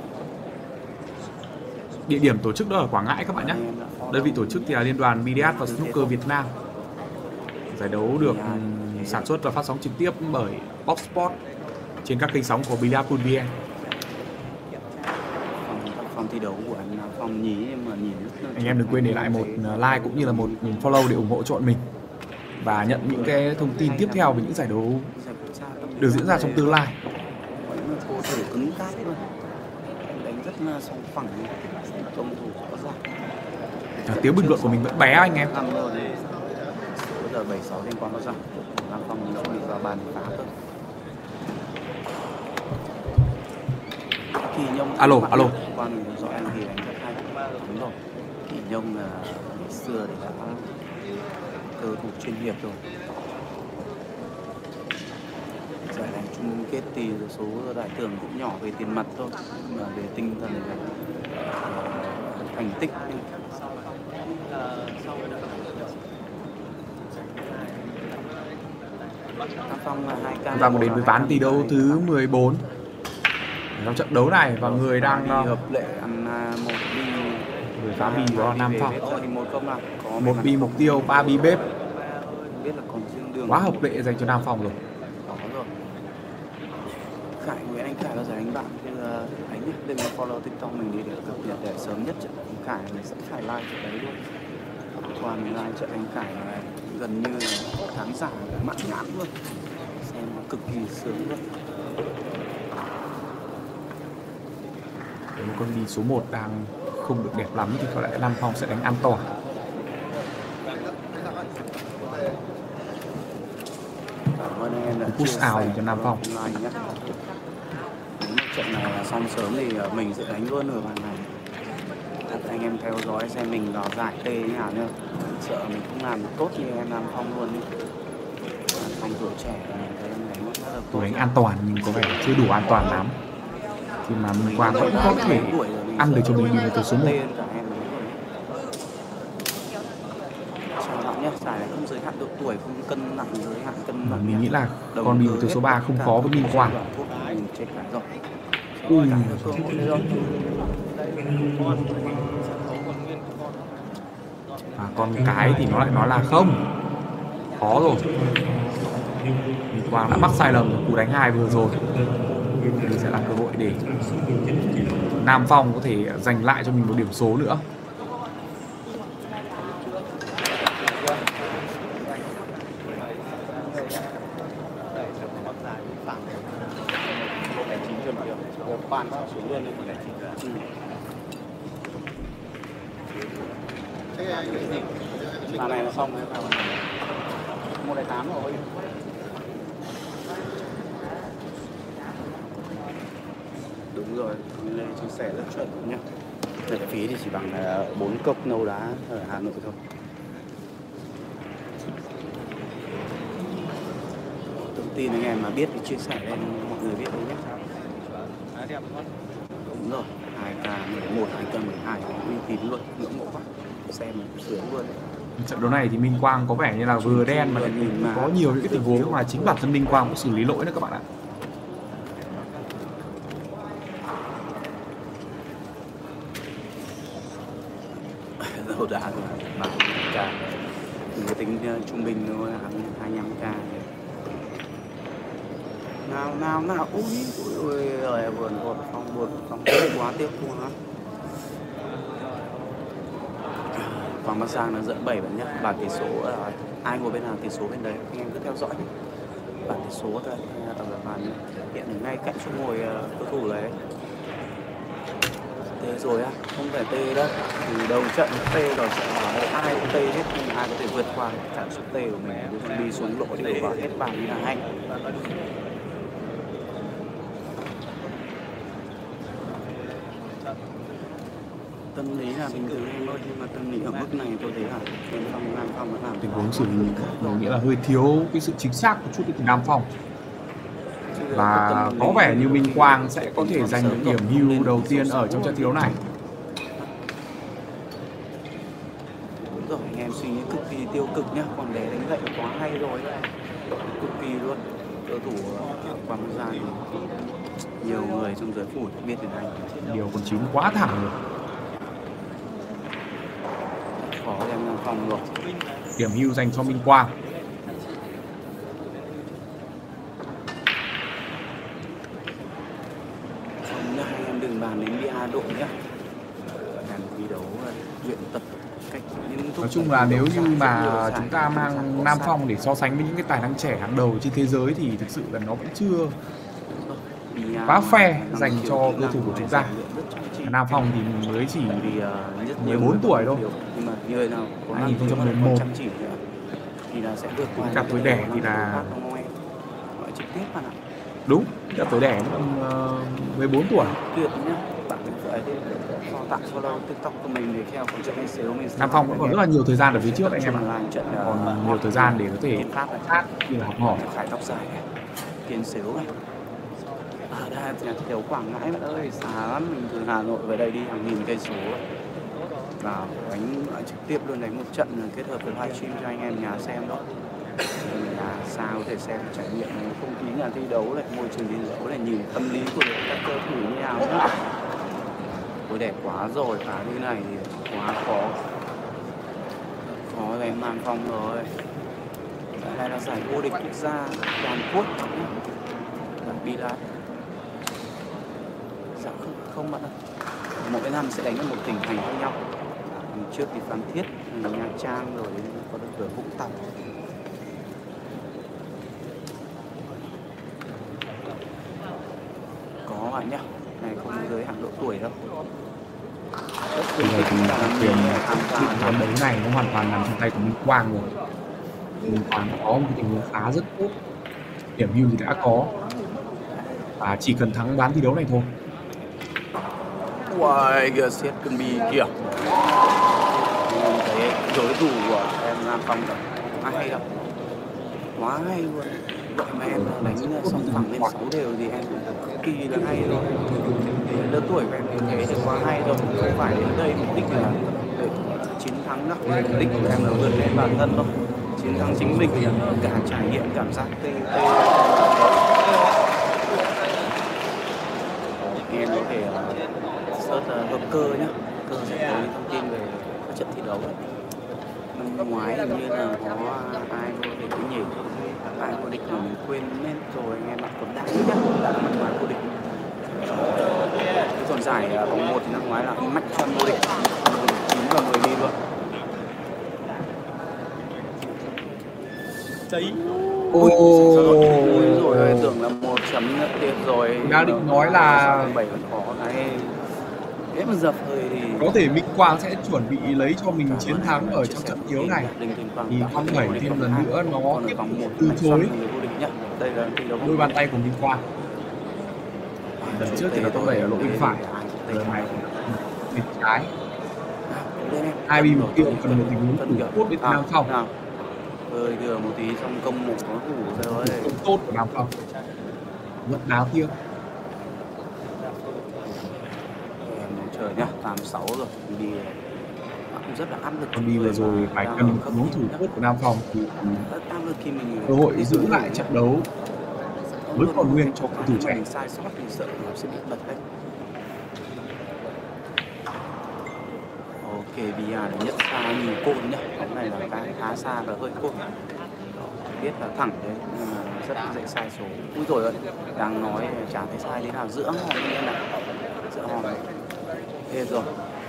địa điểm tổ chức đó ở Quảng Ngãi các bạn nhé. Đơn vị tổ chức thì là Liên đoàn Billiard và Snooker Việt Nam. Giải đấu được sản xuất và phát sóng trực tiếp bởi Box Sport trên các kênh sóng của Billiard.vn. Phòng thi đấu của anh Phong nhí mà nhìn anh em đừng quên để lại một like cũng như là một follow để ủng hộ cho bọn mình và nhận những cái thông tin tiếp theo về những giải đấu được diễn ra trong tương lai. Cô thử cứng cáp luôn, đánh rất là song phẳng, công thủ có giặc. Tiếng bình luận của mình vẫn bé anh em. Bây giờ 7-6 liên quan có giặc, Nam Phong nó bị vào bàn phá thôi. Kỳ Nhông alo qua mình rõ anh thì đánh rất hay. Đúng rồi, Kỳ Nhông là ngày xưa thì đã cơ thủ chuyên nghiệp rồi. Giải đánh chung kết thì số giải thưởng cũng nhỏ về tiền mặt thôi, mà về tinh thần là thành tích. Chúng ta một đến với ván thi đấu thứ 14 trong trận đấu này và người đang hợp lệ ăn một bi người phá bi đó là Nam Phong. Một bi mục tiêu, 3 bi bếp. Biết là còn riêng đường quá hợp lệ dành cho Nam Phong rồi. Đó rồi. Khải Nguyễn Anh Khải là giải đánh bạn thì anh nhé, đừng có follow TikTok mình đi để cập nhật để sớm nhất trận anh Khải mình sẽ phải live trận đấy luôn. Qua mình live trận anh Khải này gần như là khán giả mãn nhãn luôn, xem cực kỳ sướng luôn. Nếu con đi số 1 đang không được đẹp lắm thì có lẽ Nam Phong sẽ đánh an toàn. Cảm ơn anh em đã push out cho Nam Phong. Nếu trận này là xong sớm thì mình sẽ đánh luôn ở bàn này. Anh em theo dõi xem mình vào giải tê như nào nhá. Sợ mình không làm được tốt như em Nam Phong luôn đi. Phong tuổi trẻ mình thấy em đánh rất là tốt. Đánh an toàn nhưng có vẻ chưa đủ an toàn lắm. Thì mà Minh Quang vẫn có thể ăn được cho mình đi từ số 1. Chào bạn nhé, giải này không giới hạn độ tuổi, không cân nặng, giới hạn cân nặng. Mình nghĩ là con điều từ số 3 không khó với Minh Quang. Chết cả rồi. Con cái thì nó lại nói là không. Khó rồi. Minh Quang đã mắc sai lầm cú đánh 2 vừa rồi. Đây sẽ là cơ hội để Nam Phong có thể giành lại cho mình một điểm số nữa. Bàn này là xong rồi. 1-8 rồi. Đúng rồi, Lê chia sẻ rất chuẩn nhé. Lệ phí thì chỉ bằng 4 cốc nâu đá ở Hà Nội thôi. Thông tin anh em mà biết thì chia sẻ lên mọi người biết đấy nhé. Đúng rồi, 2K11, 2K12 uy tín luôn, ngưỡng mộ quá. Xem sướng luôn. Trận đấu này thì Minh Quang có vẻ như là vừa đen mà có nhiều những cái tình huống mà chính bản thân Minh Quang cũng xử lý lỗi nữa các bạn ạ. Đầu đá rồi, 3K. Mình có tính trung bình thôi, 25K. Nào, ui rồi buồn Phong quá tiếc quá. Hoàng Bắc Giang là dẫn 7 bạn nhé. Bảng tỷ số ai ngồi bên nào tỷ số bên đấy anh em cứ theo dõi nhé. Bảng tỷ số thôi, tập là bàn hiện ở ngay cạnh chỗ ngồi cầu thủ đấy. Tê rồi á, không phải tê đâu. Từ đầu trận tê rồi trận ai cũng tê hết, nhưng ai có thể vượt qua cảm xúc tê của mình đi xuống lộ thì vào hết bàn như là hay. tâm lý là bình thường em ơi, nhưng mà tâm lý ở mức này tôi thấy là Nam Phong vẫn làm Tình huống xử lý nghĩa là hơi thiếu cái sự chính xác một chút từ Nam Phong, và có vẻ như Minh Quang sẽ có thể giành được điểm hưu đầu tiên ở trong trận thi đấu này. Đúng rồi, anh em suy nghĩ cực kỳ tiêu cực nhá, còn để đánh gậy quá hay rồi, cực kỳ luôn. Cơ thủ Quang Gia thì nhiều người trong giới phủ biết đến anh. Điều con chín quá thẳng rồi. Khó em Nam Phong rồi. Điểm hưu dành cho Minh Quang. Không nhá, anh em đừng bàn đến bia độ nhá. Làm thi đấu luyện tập cách nghiêm túc. Nói chung là nếu như mà chúng ta mang Nam Phong để so sánh với những cái tài năng trẻ hàng đầu trên thế giới thì thực sự là nó vẫn chưa quá fair dành cho cơ thủ của chúng ta. Nam Phong thì mới chỉ 14 tuổi thôi. Nhưng mà người nào có 2011 thì là sẽ vượt qua cặp tuổi đẻ thì là gọi trực tiếp bạn ạ. đúng, cặp tuổi đẻ nó 14 tuổi. Tuyệt nhá, bạn phải so tạo follow TikTok của mình để theo còn trận xíu mình. Nam Phong vẫn còn rất là nhiều thời gian ở phía trước anh em ạ. Còn nhiều thời gian để có thể phát như là học hỏi. Khải tóc dài này, Kiên xíu này. Ở đây nhà thi đấu Quảng Ngãi bạn ơi, xa lắm, mình từ Hà Nội về đây đi hàng nghìn cây số vào đánh trực tiếp luôn, đánh một trận kết hợp với livestream cho anh em nhà xem đó. Là sao có thể xem trải nghiệm không khí nhà thi đấu này, môi trường thi đấu này, nhìn tâm lý của các cơ thủ như nào nữa. Ôi đẹp quá rồi, phá như này thì quá khó cho em Nam Phong rồi. Đây là giải vô địch quốc gia toàn quốc giải Pilat. Dạ không bạn ơi, mỗi năm sẽ đánh ở một tỉnh thành khác nhau. Trước thì Phan Thiết, Nha Trang, rồi có được ở Vũng Tàu. Có bạn nhá, này không giới hạn độ tuổi đâu. Bây giờ thì quyền trận đấu này nó hoàn toàn nằm trong tay của Minh Quang rồi. Minh Quang có một tình huống phá rất tốt, điểm hưu thì đã có và chỉ cần thắng ván thi đấu này thôi. Uầy kìa, siết cân bi kìa. Thấy đối thủ của em Nam Phong rồi, quá hay đâu, quá hay luôn. Vậy mà em đánh song phẳng lên 6 đều thì em cực kỳ là hay rồi. Lớn tuổi của em như thế thì quá hay rồi, không phải đến đây mục đích là để chiến thắng đâu, mục đích của em là vượt lên bản thân thôi, chiến thắng chính mình, cả trải nghiệm cảm giác tê. Em có thể search hợp cơ nhá, cơ sẽ có những thông tin về các trận thi đấu. Năm ngoái hình như là có ai vô địch cái nhỉ, ai vô địch mà mình quên mất rồi anh em ạ, còn đã nhá, năm ngoái vô địch. Cái còn giải vòng 1 thì năm ngoái là Mạch Chuan vô địch 9 và 10 đi luôn. Đấy. Ôi rồi, tưởng là 1 chấmទៀតrồi. Đang định nói là 7 vẫn khó này. Thế mà dập hơi thì có thể Minh Quang sẽ chuẩn bị lấy cho mình chiến thắng ở trong trận đấu này. Thì con 7 thêm lần nữa nó tiếp tục từ chối đôi bàn tay của Minh Quang. Lần trước thì là con 7 ở lỗ bên phải, lần này bên trái. Hai bên mục tiêu cần một tình huống thủ tốt bên Nam Phong. Hơi vừa một tí trong công một nó thủ rồi. Công tốt của Nam Phong. Vẫn đá tiếp. Trời nhá, 86 rồi, đi rất là áp lực. Còn đi vừa rồi phải cần đối thủ tốt của Nam Phong thì rất áp lực khi mình cơ hội giữ lại trận đấu vẫn còn nguyên cho cầu thủ trẻ. Sai sót thì sợ nó sẽ bị bật đấy. Ok, Bia là nhất xa nhiều côn nhá, bóng này là cái khá xa và hơi côn. Biết là thẳng đấy, nhưng mà rất dễ sai số. Úi rồi ơi, đang nói chả thấy sai thế nào, giữa hòm như này, giữa hòm này. Thế rồi.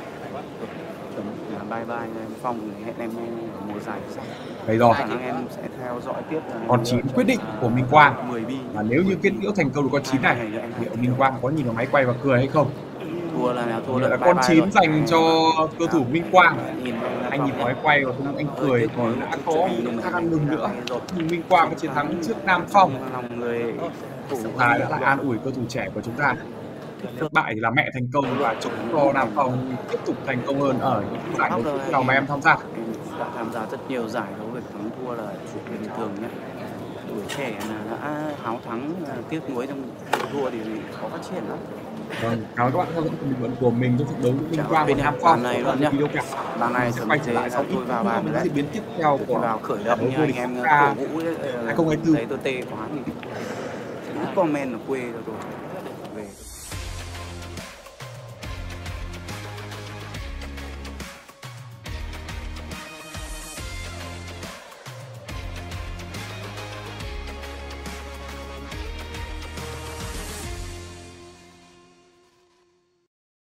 Bye bye em Phong, hẹn em mùa giải sau. Đấy rồi. Khả năng em sẽ theo dõi tiếp. Con 9 quyết định của Minh Quang. 10 bi. Và nếu như kết liễu thành công được con 9 này, liệu Minh Quang có nhìn vào máy quay và cười hay không? Thua là nào thua là con 9 dành cho cơ thủ Minh Quang. Anh nhìn vào máy quay và không anh cười thì đã có khả năng mừng nữa. Nhưng Minh Quang có chiến thắng trước Nam Phong. Đã lại an ủi cơ thủ trẻ của chúng ta. thất bại thì là mẹ thành công và chúc cho Nam Phong tiếp tục thành công hơn ở những giải đấu tiếp theo mà em tham gia. Em đã tham gia rất nhiều giải đấu, việc thắng thua là chuyện bình thường nhé. Tuổi trẻ là đã háo thắng, tiếc nuối trong thua thì khó phát triển lắm. Vâng, cảm ơn các bạn theo dõi bình luận của mình trong trận đấu liên Chào quan bên đến Nam này Phong này ở luôn nhá. video cả. Bàn này Sẽ quay trở lại sau ít tôi vào phút bàn với đấy. diễn biến tiếp theo Tôi của vào khởi giải động đấu như vô anh địch em quốc gia cổ vũ 2024. thấy tôi tê quá thì comment ở quê rồi.